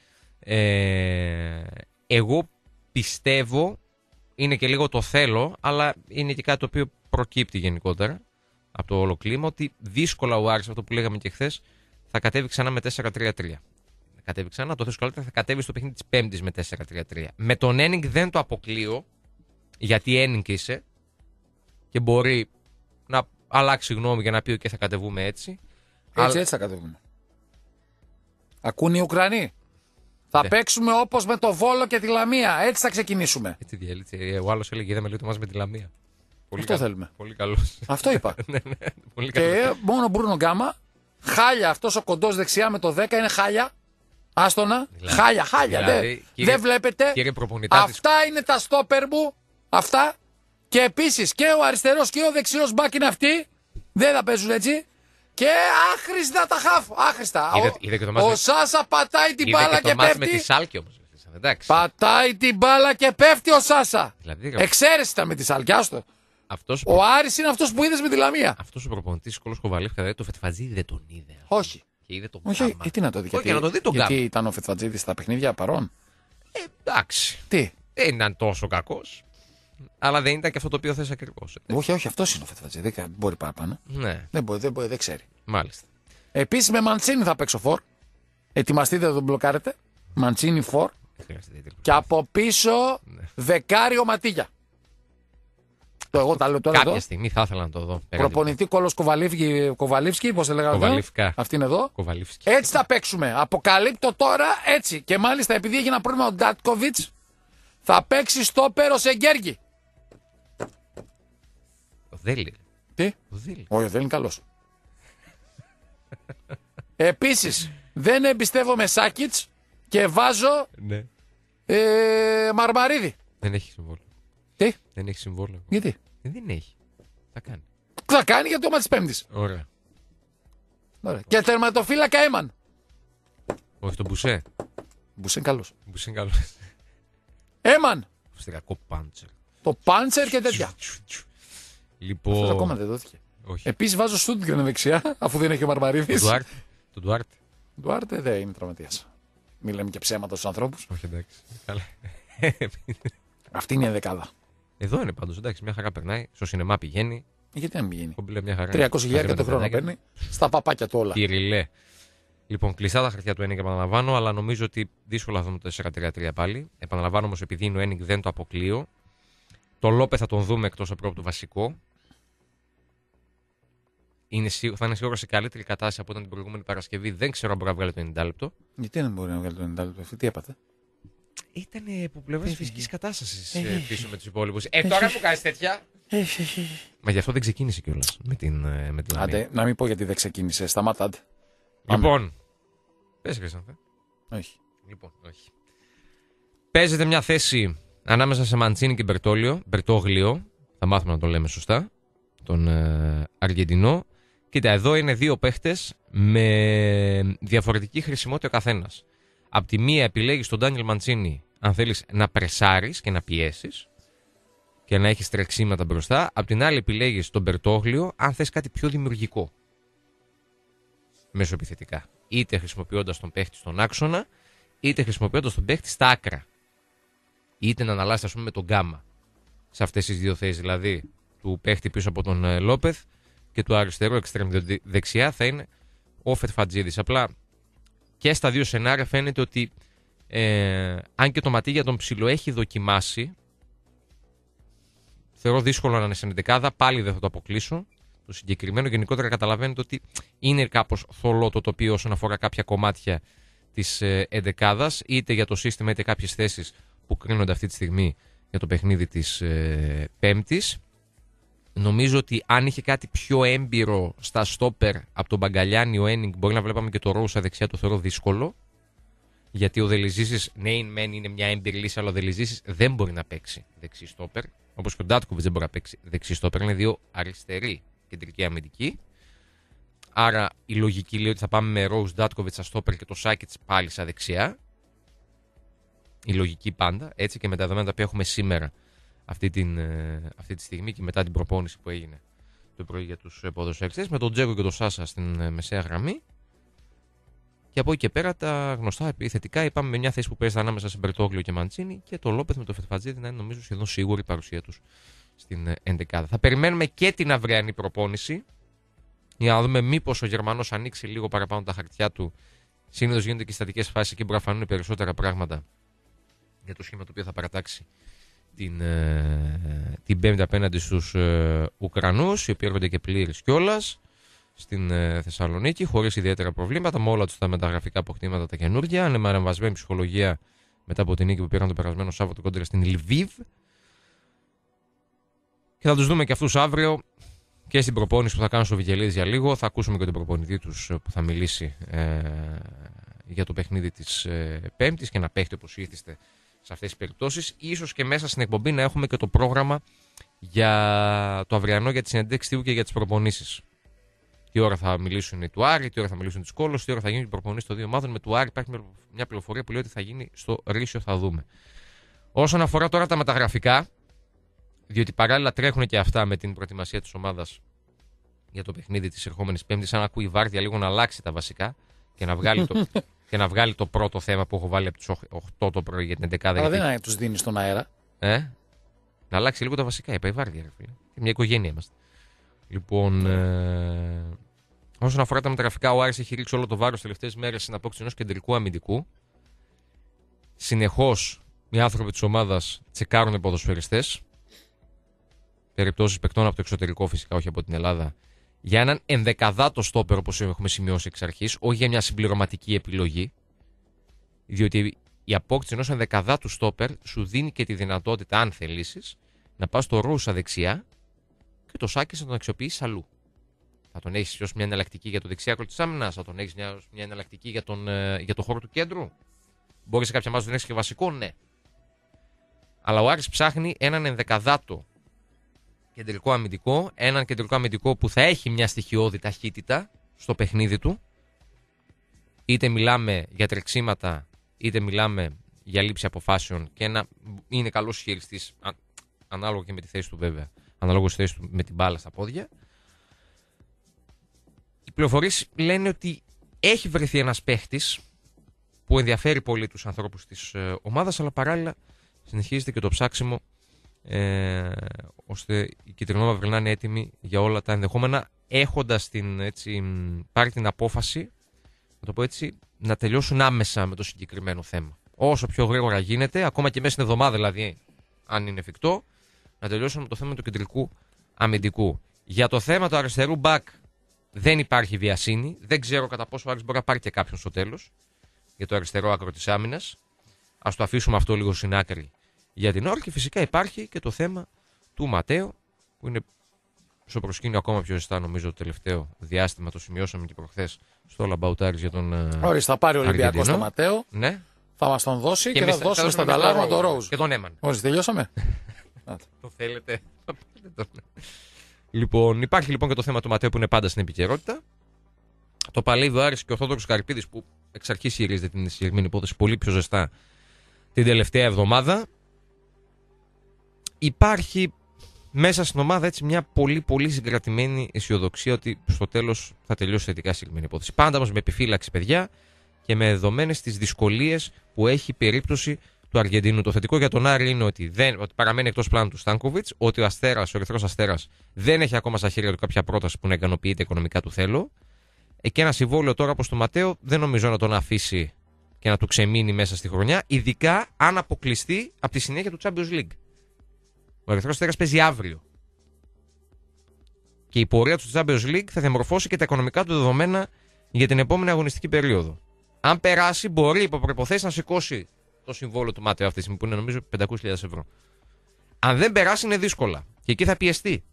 Ε, εγώ πιστεύω, είναι και λίγο το θέλω, αλλά είναι και κάτι το οποίο προκύπτει γενικότερα από το όλο κλίμα, ότι δύσκολα ο Άρης, αυτό που λέγαμε και χθες, θα κατέβει ξανά με τέσσερα τρία τρία. Κατέβει ξανά, το θες καλύτερα, θα κατέβει στο παιχνίδι της Πέμπτης με τέσσερα τρία τρία. Με τον Ένινγκ δεν το αποκλείω, γιατί Ένινγκ είσαι και μπορεί να αλλάξει γνώμη για να πει ότι θα κατεβούμε έτσι.
Έτσι,
Αλλά...
έτσι θα κατεβούμε. Ακούνε οι Ουκρανοί. Θα
Ναι.
παίξουμε όπως με το Βόλο και τη Λαμία. Έτσι θα ξεκινήσουμε.
Έτσι διέλυσε. Ο άλλος έλεγε: είδαμε λίγο το μας με τη Λαμία. Πολύ
Αυτό
κα-
θέλουμε.
Πολύ καλός.
Αυτό είπα.
Ναι, ναι, πολύ καλός.
Και μόνο ο Μπρούνο Γκάμα. Χάλια αυτός ο κοντός δεξιά με το δέκα είναι χάλια. Άστονα.
Δηλαδή,
χάλια, χάλια.
δηλαδή,
δεν
κύριε-
δεν βλέπετε.
κύριε προπονητά της-
Αυτά είναι τα στόπερ μου. Αυτά. Και επίσης και ο αριστερός και ο δεξιός μπακ είναι αυτοί. Δεν θα παίζουν έτσι. Και άχρηστα τα χαφ. Άχρηστα.
Είδε-
ο
είδε και το μάτς
ο
με-
Σάσα πατάει την
Είδε
μπάλα
και
και,
το μάτς με
πέφτει.
τη Σάλκη όμως. Εντάξει.
Πατάει την μπάλα και πέφτει ο Σάσα.
Δηλαδή, ρε,
Εξαίρεση ήταν με τη Σάλκη. Άστο.
αυτός,
Ο Άρης είναι αυτός που είδες με τη Λαμία.
αυτός ο προπονητής Κόλος Κοβαλίφκα, δηλαδή το Φετφατζίδη δεν τον είδε.
Όχι.
Και είδε τον
Όχι,
γάμα.
ε, τι να το δει.
Όχι, να το δει τον
γιατί
γάμα.
ήταν ο Φετφατζίδης στα παιχνίδια παρόν.
Ε, εντάξει.
Τι.
Δεν ήταν τόσο κακός. Αλλά δεν ήταν και αυτό το οποίο θες ακριβώς.
Όχι, όχι, αυτός είναι ο Φετφατζίδης. Δεν μπορεί παραπάνω.
Ναι,
Δεν μπορεί, δεν, μπορεί, δεν ξέρει.
μάλιστα.
Επίσης με Μαντσίνη θα παίξω φορ. Ετοιμαστείτε να τον μπλοκάρετε. Μαντσίνη φορ.
Δεν χρειάζεται ιδιαίτερη
Και από πίσω
Ναι.
δεκάριο Ματίγια. Το εγώ τα λέω τώρα
Κάποια
εδώ.
στιγμή θα ήθελα να το δω.
Προπονητή Κόλος Κοβαλίφσκι, πώς έλεγα εδώ.
Κοβαλίφκα.
Αυτή είναι εδώ.
Κοβαλίφσκι.
Έτσι θα παίξουμε. Αποκαλύπτω τώρα έτσι. Και μάλιστα επειδή έχει ένα πρόβλημα ο Ντάτκοβιτς, θα παίξει στόπερο σε Γκέργη.
Ο Δέλη.
Τι?
Ο Δέλη.
Όχι, δεν είναι καλός. Επίσης, δεν εμπιστεύομαι Σάκιτς και βάζω
Ναι.
ε, Μαρμαρίδη.
Δεν έχει συμβόλαιο.
Τι?
Δεν έχει συμβόλαιο.
Γιατί?
Ε, δεν έχει. Θα κάνει.
Θα κάνει για το όνομα της Πέμπτης.
Ωραία.
Ωραία. Και τερματοφύλακα Έμαν.
Όχι τον Μπουσέ.
Μπους είναι καλός.
Μπουσέ είναι καλό.
Έμαν.
Αυστριακό πάντσερ.
Το Πάντσερ και τέτοια. Αυτό
Λοιπόν.
ακόμα δεν δόθηκε.
Όχι.
Επίσης βάζω Στούντγκρεν δεξιά, αφού δεν έχει ο
Τον
Μαρμαρίδης.
Ντουάρτ. Τον Ντουάρτ.
Ντουάρτε δεν είναι τραυματίας. Μην λέμε και ψέματα στους ανθρώπους.
Όχι, εντάξει. Καλά.
Αυτή είναι η δεκάδα.
Εδώ είναι πάντως, εντάξει, μια χαρά περνάει. Στο σινεμά πηγαίνει.
Γιατί να μην γίνει.
Κομπλέ μια χαρά.
τριακόσια χιλιάδες το χρόνο
παιδάκια.
παίρνει. Στα παπάκια του όλα.
Τυριλέ. Λοιπόν, κλειστά τα χαρτιά του Ένικ, επαναλαμβάνω, αλλά νομίζω ότι δύσκολα θα δούμε το τέσσερα τρία τρία πάλι. Επαναλαμβάνω όμως, επειδή είναι ο Ένικ, δεν το αποκλείω. Το Λόπε θα τον δούμε εκτός από το βασικό. Είναι, σίγου- θα είναι σίγουρα σε καλύτερη κατάσταση από όταν την προηγούμενη Παρασκευή. Δεν ξέρω αν μπορεί να βγάλει το ενενήντα λεπτό.
Γιατί δεν μπορεί να βγάλει το ενενήντα λεπτό αυτή, τι έπαθε.
Ήταν από πλευρά φυσική κατάσταση
Ε,
πίσω με του υπόλοιπου. Ε, τώρα που κάνει τέτοια. Μα γι' αυτό δεν ξεκίνησε κιόλα με την, ε, με την Λαμία.
Άντε, να μην πω γιατί δεν ξεκίνησε. Σταμάτα, άντε.
Λοιπόν. Πες, Χρήστανθε.
Όχι.
Λοιπόν, όχι. Παίζεται μια θέση ανάμεσα σε Μαντσίνη και Μπερτόλιο. Μπερτόγλιο. Θα μάθουμε να το λέμε σωστά. Τον ε, Αργεντινό. Κοίτα, εδώ είναι δύο παίχτες με διαφορετική χρησιμότητα ο καθένας. Απ' τη μία επιλέγεις τον Ντάνιελ Μαντσίνη αν θέλεις να πρεσάρεις και να πιέσεις και να έχεις τρεξίματα μπροστά. Απ' την άλλη επιλέγεις τον Μπερτόγλιο αν θες κάτι πιο δημιουργικό. Μεσοεπιθετικά. Είτε χρησιμοποιώντας τον παίχτη στον άξονα, είτε χρησιμοποιώντας τον παίχτη στα άκρα. Είτε να αναλάσεις, ας πούμε, με τον γκάμα. Σε αυτές τις δύο θέσεις, δηλαδή του παίχτη πίσω από τον ε, Λόπεθ και του αριστερού εξτρέμ δεξιά θα είναι ο Φετφατζίδης. Απλά και στα δύο σενάρια φαίνεται ότι ε, αν και το Ματίγια τον ψηλό έχει δοκιμάσει, θεωρώ δύσκολο να είναι σε εντεκάδα, πάλι δεν θα το αποκλείσω. Το συγκεκριμένο γενικότερα καταλαβαίνετε ότι είναι κάπως θολό το τοπίο όσον αφορά κάποια κομμάτια της ε, εντεκάδας, είτε για το σύστημα είτε κάποιες θέσεις που κρίνονται αυτή τη στιγμή για το παιχνίδι της ε, Πέμπτης. Νομίζω ότι αν είχε κάτι πιο έμπειρο στα στόπερ από τον Μπαγκαλιάνι, ο Ένινγκ, μπορεί να βλέπαμε και το Ρόουσα δεξιά, το θεωρώ δύσκολο. Γιατί ο Δελιζήσης, ναι, μεν είναι μια έμπειρη λύση, αλλά ο Δελιζήσης δεν μπορεί να παίξει δεξί στόπερ. Όπως και ο Ντάτκοβιτς δεν μπορεί να παίξει δεξί στόπερ. Είναι δύο αριστεροί κεντρικοί αμυντικοί. Άρα η λογική λέει ότι θα πάμε με Ρόους, Ντάτκοβιτς στα στόπερ και το Σάκιτς πάλι στα δεξιά. Η λογική πάντα. Έτσι και με τα δεδομένα που έχουμε σήμερα αυτή, την, αυτή τη στιγμή και μετά την προπόνηση που έγινε το πρωί για τους ποδοσφαιριστές. Με τον Τζέκο και τον Σάσα στην μεσαία γραμμή. Και από εκεί και πέρα τα γνωστά επιθετικά είπαμε με μια θέση που παίζει ανάμεσα σε Μπερτόγλιο και Μαντσίνη και το Λόπεθ με το Φετφατζίδη να είναι νομίζω σχεδόν σίγουρη η παρουσία τους στην εντεκάδα. Θα περιμένουμε και την αυριανή προπόνηση για να δούμε μήπως ο Γερμανός ανοίξει λίγο παραπάνω τα χαρτιά του. Συνήθως γίνονται και στατικές φάσεις εκεί που να φανούν περισσότερα πράγματα για το σχήμα το οποίο θα παρατάξει την, ε, την Πέμπτη απέναντι στους ε, Ουκρανούς, οι οποίοι έρχονται και πλήρεις κιόλας στην ε, Θεσσαλονίκη, χωρίς ιδιαίτερα προβλήματα, με όλα τους τα μεταγραφικά αποκτήματα τα καινούργια, ανεμαρεμβασμένη ψυχολογία μετά από την νίκη που πήραν το περασμένο Σάββατο κόντρα στην Λιβύβ. Και θα τους δούμε και αυτούς αύριο και στην προπόνηση που θα κάνουν στο Βικελίδης για λίγο. Θα ακούσουμε και τον προπονητή τους που θα μιλήσει ε, για το παιχνίδι της ε, Πέμπτης και να παίχτε όπως ήθιστε σε αυτές τις περιπτώσεις. Ίσως και μέσα στην εκπομπή να έχουμε και το πρόγραμμα για το αυριανό, για τη συνέντευξη τύπου και για τις προπονήσεις. Τι ώρα θα μιλήσουν οι του Άρη, τι ώρα θα μιλήσουν τις Κόλος, τι ώρα θα γίνουν οι προπονήσεις των δύο ομάδων. Με του Άρη υπάρχει μια πληροφορία που λέει ότι θα γίνει στο Ρήσιο, θα δούμε. Όσον αφορά τώρα τα μεταγραφικά, διότι παράλληλα τρέχουν και αυτά με την προετοιμασία της ομάδας για το παιχνίδι της ερχόμενης Πέμπτης, αν ακούει η Βάρδια λίγο να αλλάξει τα βασικά και να βγάλει το, και να βγάλει το πρώτο θέμα που έχω βάλει από τις οκτώ το πρωί για την έντεκα.
Αλλά γιατί... δεν τους δίνει στον αέρα.
Ε? Να αλλάξει λίγο τα βασικά, είπα η Βάρδια, ρε φίλε. Μια οικογένεια είμαστε. Λοιπόν, ε... όσον αφορά τα μεταγραφικά, ο Άρης έχει ρίξει όλο το βάρος τις τελευταίες μέρες στην απόκτηση ενός κεντρικού αμυντικού. Συνεχώς οι άνθρωποι της ομάδας τσεκάρουν ποδοσφαιριστές. Περιπτώσεις παικτών από το εξωτερικό, φυσικά όχι από την Ελλάδα, για έναν ενδεκαδάτο στόπερ, όπως έχουμε σημειώσει εξ αρχής, όχι για μια συμπληρωματική επιλογή. Διότι η απόκτηση ενός ενδεκαδάτου στόπερ σου δίνει και τη δυνατότητα, αν θελήσεις, να πας στο Ρούσα δεξιά και το Σάκης να τον αξιοποιήσεις αλλού. Θα τον έχεις ως μια εναλλακτική για το δεξιά άκρο της άμυνας, θα τον έχεις μια, μια εναλλακτική για τον, για το χώρο του κέντρου. Μπορεί σε κάποια μάτια να τον έχεις και βασικό, ναι. Αλλά ο Άρης ψάχνει έναν ενδεκαδάτο κεντρικό αμυντικό, έναν κεντρικό αμυντικό που θα έχει μια στοιχειώδη ταχύτητα στο παιχνίδι του. Είτε μιλάμε για τρεξίματα, είτε μιλάμε για λήψη αποφάσεων και να είναι καλός χειριστής, ανάλογα και με τη θέση του βέβαια, ανάλογα στη θέση του με την μπάλα στα πόδια. Οι πληροφορίες λένε ότι έχει βρεθεί ένας παίχτης που ενδιαφέρει πολύ τους ανθρώπους της ε, ομάδας, αλλά παράλληλα συνεχίζεται και το ψάξιμο ε, ώστε οι κυτρινόμαυροι να είναι έτοιμοι για όλα τα ενδεχόμενα, έχοντας την, έτσι, πάρει την απόφαση, να το πω έτσι, να τελειώσουν άμεσα με το συγκεκριμένο θέμα. Όσο πιο γρήγορα γίνεται, ακόμα και μέσα στην εβδομάδα δηλαδή, αν είναι εφικτό, να τελειώσουν με το θέμα του κεντρικού αμυντικού. Για το θέμα του αριστερού μπακ δεν υπάρχει βιασύνη. Δεν ξέρω κατά πόσο ο Άρης μπορεί να πάρει και κάποιον στο τέλος για το αριστερό άκρο της άμυνας. Ας το αφήσουμε αυτό λίγο στην άκρη για την ώρα. Και φυσικά υπάρχει και το θέμα του Ματέο, που είναι στο προσκήνιο ακόμα πιο ζεστά, νομίζω, το τελευταίο διάστημα. Το σημειώσαμε και προχθές στο Λαμπαουτάρης για τον.
Ορίστε, θα πάρει ο Ολυμπιακός το Ματέο.
Ναι.
Θα μας τον δώσει και,
και
θα δώσουμε στα ανταλλάγμα τον Ρόουζ.
Και τον Έμαν.
Ορίστε, τελειώσαμε.
Το θέλετε. Λοιπόν, υπάρχει λοιπόν και το θέμα του Ματέου που είναι πάντα στην επικαιρότητα. Το παλεύει ο Άρης και ο Θόδωρος Καρυπίδης, που εξ αρχής χειρίζεται την συγκεκριμένη υπόθεση πολύ πιο ζεστά την τελευταία εβδομάδα. Υπάρχει μέσα στην ομάδα έτσι μια πολύ πολύ συγκρατημένη αισιοδοξία ότι στο τέλος θα τελειώσει θετικά η συγκεκριμένη υπόθεση. Πάντα όμως με επιφύλαξη, παιδιά, και με δεδομένες τις δυσκολίες που έχει η περίπτωση του Αργεντίνου. Το θετικό για τον Άρη είναι ότι, δεν, ότι παραμένει εκτός πλάνου του Στάνκοβιτς, ότι ο Αστέρας, ο Ερυθρός Αστέρας, δεν έχει ακόμα στα χέρια του κάποια πρόταση που να ικανοποιείται οικονομικά του θέλω. Και ένα συμβόλαιο τώρα όπως το Ματέο δεν νομίζω να τον αφήσει και να του ξεμείνει μέσα στη χρονιά, ειδικά αν αποκλειστεί από τη συνέχεια του Champions League. Ο Ερυθρός Αστέρας παίζει αύριο. Και η πορεία του στο Champions League θα διαμορφώσει και τα οικονομικά του δεδομένα για την επόμενη αγωνιστική περίοδο. Αν περάσει, μπορεί υπό προϋποθέσεις να σηκώσει το συμβόλαιο του Ματέο αυτή τη στιγμή, που είναι νομίζω πεντακόσιες χιλιάδες ευρώ. Αν δεν περάσει, είναι δύσκολα. Και εκεί θα πιεστεί.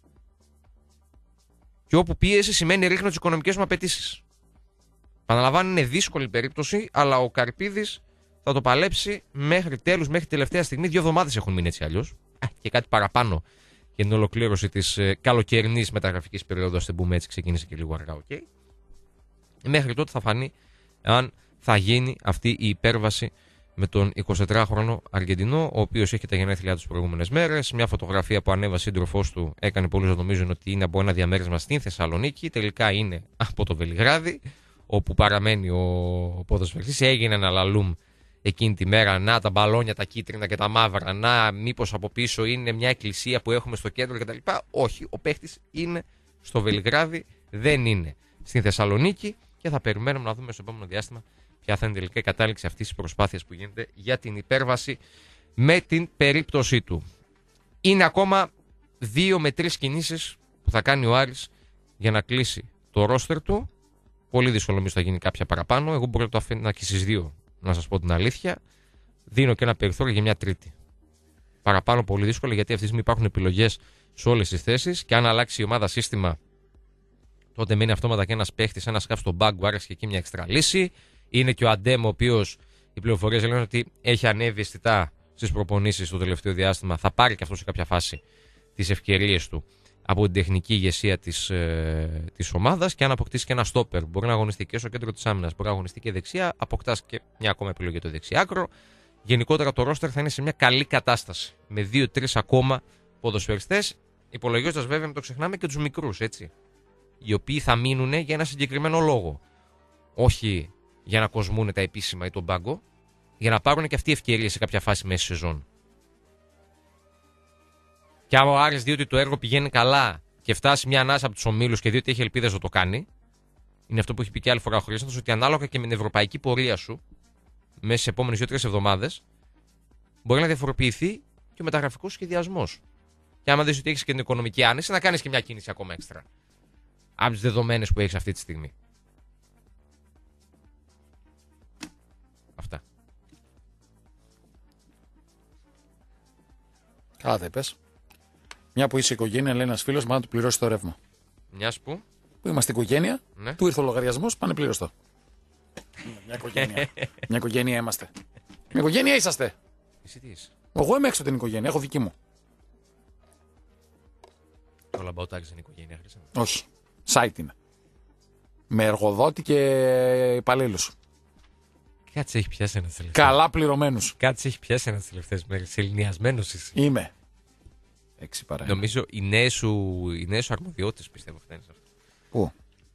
Και όπου πίεση σημαίνει ρίχνω τις οικονομικές μου απαιτήσεις. Παραλαμβάνω, είναι δύσκολη περίπτωση, αλλά ο Καρυπίδης θα το παλέψει μέχρι τέλους, μέχρι τελευταία στιγμή. Δύο εβδομάδες έχουν μείνει έτσι αλλιώς. Και κάτι παραπάνω για την ολοκλήρωση της ε, καλοκαιρινής μεταγραφικής περίοδου. Ας την πούμε έτσι, ξεκίνησε και λίγο αργά. Okay. Μέχρι τότε θα φανεί αν θα γίνει αυτή η υπέρβαση με τον εικοσιτετράχρονο Αργεντινό, ο οποίος έχει τα γενέθλιά του τις προηγούμενες μέρες. Μια φωτογραφία που ανέβασε σύντροφός του έκανε πολλούς να νομίζουν ότι είναι από ένα διαμέρισμα στην Θεσσαλονίκη. Τελικά είναι από το Βελιγράδι, όπου παραμένει ο ποδοσφαιριστής. Έγινε ένα λαλούμ εκείνη τη μέρα. Να τα μπαλόνια, τα κίτρινα και τα μαύρα. Να, μήπως από πίσω είναι μια εκκλησία που έχουμε στο κέντρο κτλ. Όχι, ο παίχτης είναι στο Βελιγράδι, δεν είναι στην Θεσσαλονίκη και θα περιμένουμε να δούμε στο επόμενο διάστημα ποια θα είναι τελικά η κατάληξη αυτής της προσπάθειας που γίνεται για την υπέρβαση με την περίπτωσή του. Είναι ακόμα δύο με τρεις κινήσεις που θα κάνει ο Άρης για να κλείσει το ρόστερ του. Πολύ δύσκολο νομίζω θα γίνει κάποια παραπάνω. Εγώ μπορώ να το αφήνω και στις δύο, να σας πω την αλήθεια. Δίνω και ένα περιθώριο για μια τρίτη. Παραπάνω πολύ δύσκολο, γιατί αυτή τη στιγμή υπάρχουν επιλογές σε όλες τις θέσεις και αν αλλάξει η ομάδα σύστημα, τότε μείνει αυτόματα και ένας παίχτης, ένας χαφ στον μπάγκο, άρεσε και εκεί μια εξτρα λύση. Είναι και ο Αντέμ, ο οποίος οι πληροφορίες λένε ότι έχει ανέβει αισθητά στις προπονήσεις το τελευταίο διάστημα. Θα πάρει και αυτό σε κάποια φάση τις ευκαιρίες του από την τεχνική ηγεσία της, ε, της ομάδας και αν αποκτήσει και ένα στόπερ. Μπορεί να αγωνιστεί και στο κέντρο της άμυνας, μπορεί να αγωνιστεί και δεξιά. Αποκτάς και μια ακόμα επιλογή το δεξιάκρο. Γενικότερα το ρόστερ θα είναι σε μια καλή κατάσταση. Με δύο-τρεις ακόμα ποδοσφαιριστές. Υπολογίζοντας βέβαια, μην το ξεχνάμε, και τους μικρούς, έτσι. Οι οποίοι θα μείνουν για ένα συγκεκριμένο λόγο. Όχι για να κοσμούν τα επίσημα ή τον πάγκο, για να πάρουν και αυτοί ευκαιρίες σε κάποια φάση μέση σεζόν. Και άμα ο Άρης δει ότι το έργο πηγαίνει καλά και φτάσει μια ανάσα από τους ομίλους και δει ότι έχει ελπίδες να το κάνει, είναι αυτό που έχει πει και άλλη φορά ο Χρήστος, ότι ανάλογα και με την ευρωπαϊκή πορεία σου, μέσα στις επόμενες δύο-τρεις εβδομάδες, μπορεί να διαφοροποιηθεί και ο μεταγραφικός σχεδιασμός. Και άμα δεις ότι έχεις και την οικονομική άνεση, να κάνεις και μια κίνηση ακόμα έξτρα. Από τις δεδομένες που έχεις αυτή τη στιγμή. Αυτά.
Καλά τα είπες. Μια που είσαι οικογένεια, λέει ένας φίλος, μα να του πληρώσει το ρεύμα.
Μιας που.
Που είμαστε οικογένεια,
Ναι.
του ήρθε ο λογαριασμός, πάνε πληρωστό. Μια οικογένεια. Μια οικογένεια είμαστε. Μια οικογένεια είσαστε.
Εσύ τι είσαι.
Εγώ είμαι έξω από την οικογένεια, έχω δική μου.
Ο Λαμπαουτάκης είναι οικογένεια, Χρήστο.
Όχι. Site είναι. Με εργοδότη και υπαλλήλους.
Κάτι σε έχει πιάσει ένα τελευταίο.
Καλά πληρωμένους.
Κάτι σε έχει πιάσει ένα τελευταίο μέρε. Ελληνιασμένος είσαι.
Είμαι. Έξι παρά.
Νομίζω οι νέες σου, οι νέες σου αρμοδιότητες πιστεύω φταίνουν σε αυτό.
Πού?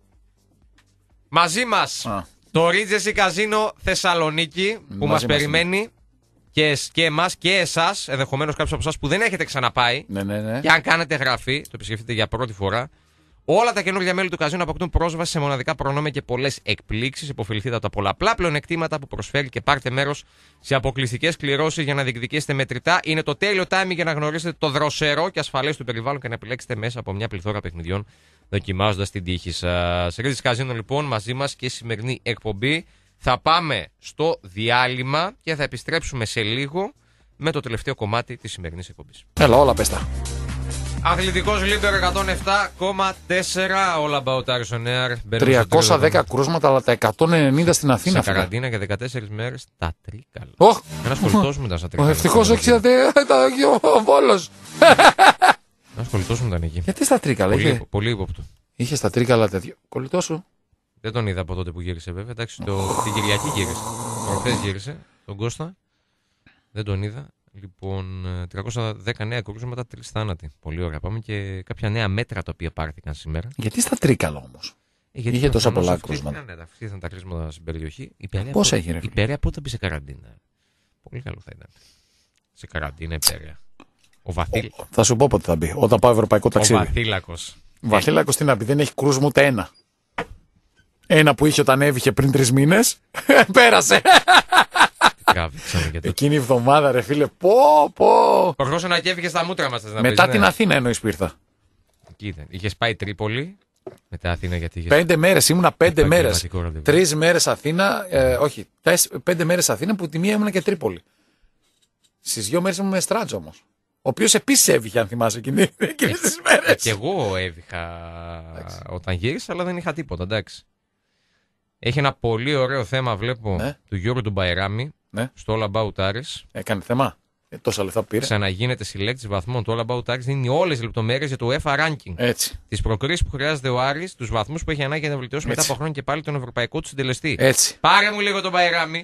Μαζί μας
Α.
το Regency Casino Θεσσαλονίκη που
Μαζί
μας
μας
περιμένει και, εσ- και εμάς και εσάς, ενδεχομένως κάποιους από εσάς που δεν έχετε ξαναπάει.
Ναι, ναι, ναι.
Και αν κάνετε γραφή, το επισκεφτείτε για πρώτη φορά, όλα τα καινούργια μέλη του καζίνο αποκτούν πρόσβαση σε μοναδικά προνόμια και πολλές εκπλήξεις. Υποφεληθείτε από τα πολλαπλά πλεονεκτήματα που προσφέρει και πάρτε μέρος σε αποκλειστικές κληρώσεις για να διεκδικήσετε μετρητά. Είναι το τέλειο timing για να γνωρίσετε το δροσερό και ασφαλές του περιβάλλον και να επιλέξετε μέσα από μια πληθώρα παιχνιδιών, δοκιμάζοντας την τύχη σας. Σε Regency Casino λοιπόν μαζί μας και η σημερινή εκπομπή. Θα πάμε στο διάλειμμα και θα επιστρέψουμε σε λίγο με το τελευταίο κομμάτι της σημερινής εκπομπής.
Έλα, όλα πες τα.
Αθλητικός Λίμπερο εκατόν επτά κόμμα τέσσερα, All About Aris on Air.
τριακόσια δέκα κρούσματα, αλλά τα εκατόν ενενήντα στην Αθήνα.
Σε
φίλε.
καραντίνα για δεκατέσσερις μέρες τα Τρίκαλα.
Ωχ!
Ένας κολλητός μου ήταν στα Τρίκαλα.
Ευτυχώς όχι είδατε, ήταν ο Βόλος.
Ένας κολλητός μου ήταν εκεί.
Γιατί στα Τρίκαλα,
Πολύ,
είχε,
πολύ ύποπτο.
είχε στα Τρίκαλα τέτοιο. Κολλητό σου.
Δεν τον είδα από τότε που γύρισε βέβαια. Εντάξει, το, την Κυριακή γύρισε. Προχθές γύρισε, τον Κώστα. Δεν τον είδα. Λοιπόν, τριακόσια δέκα νέα κρούσματα, τρεις θάνατοι. Πολύ ωραία. Πάμε και κάποια νέα μέτρα τα οποία πάρθηκαν σήμερα.
Γιατί στα Τρίκαλα όμως.
Ε, γιατί
Είχε τόσα
προφανώς
πολλά
αυξήθηκαν,
κρούσματα.
Ναι, αυξήθηκαν τα κρούσματα στην περιοχή. Η Πειραιά
Πώς
πότε-
έχει, ρε
Η
φίλε?
Πειραιά πότε μπει σε καραντίνα. Πολύ καλό θα ήταν. Σε καραντίνα η Πειραιά. Ο, Βαθύλ...
Θα σου πω πότε θα μπει. Όταν πάω ευρωπαϊκό
ο
ταξίδι.
Βαθύλακος.
Βαθύλακος τι να πει, δεν έχει κρούσμα ούτε ένα. Ένα που είχε όταν έβηχε πριν τρεις μήνες. Πέρασε.
Τράβηξαν και τότε.
Εκείνη η εβδομάδα, ρε φίλε. Πω, πω.
Προχωρούσε να και έφυγε στα μούτρα μας. θες να
Μετά
πεις,
την
ναι.
Αθήνα εννοείς που ήρθα.
Εκεί ήταν. Είχες πάει Τρίπολη. Μετά Αθήνα γιατί είχες.
Πέντε μέρες, ήμουνα πέντε μέρες.
επαγγελματικό ραντεβού.
Τρεις μέρες Αθήνα, ε, όχι, τεσ- πέντε μέρες Αθήνα που τη μία ήμουνα και Τρίπολη. Στις δύο μέρες ήμουν με Στράτζο όμως. Ο οποίος επίσης έβηχε, αν θυμάσαι, εκείνη- εκείνες τις
Ε,
μέρες.
και εγώ έβηχα όταν γύρισα, αλλά δεν είχα τίποτα, εντάξει. Έχει ένα πολύ ωραίο θέμα, βλέπω,
Ναι.
του Γιώργου του Μπαϊράμι
Ναι.
στο All About Aris.
Έκανε θέμα. Ε, τόσα λεφτά που πήρε.
Ξαναγίνεται συλλέκτης βαθμών. Το All About Aris δίνει όλες τις λεπτομέρειες για το UEFA Ranking.
Έτσι.
Τις προκρίσεις που χρειάζεται ο Άρης, τους βαθμούς που έχει ανάγκη για να βελτιώσει μετά
Έτσι.
από χρόνια και πάλι τον ευρωπαϊκό του συντελεστή.
Έτσι.
Πάρε μου λίγο τον Μπαϊράμι.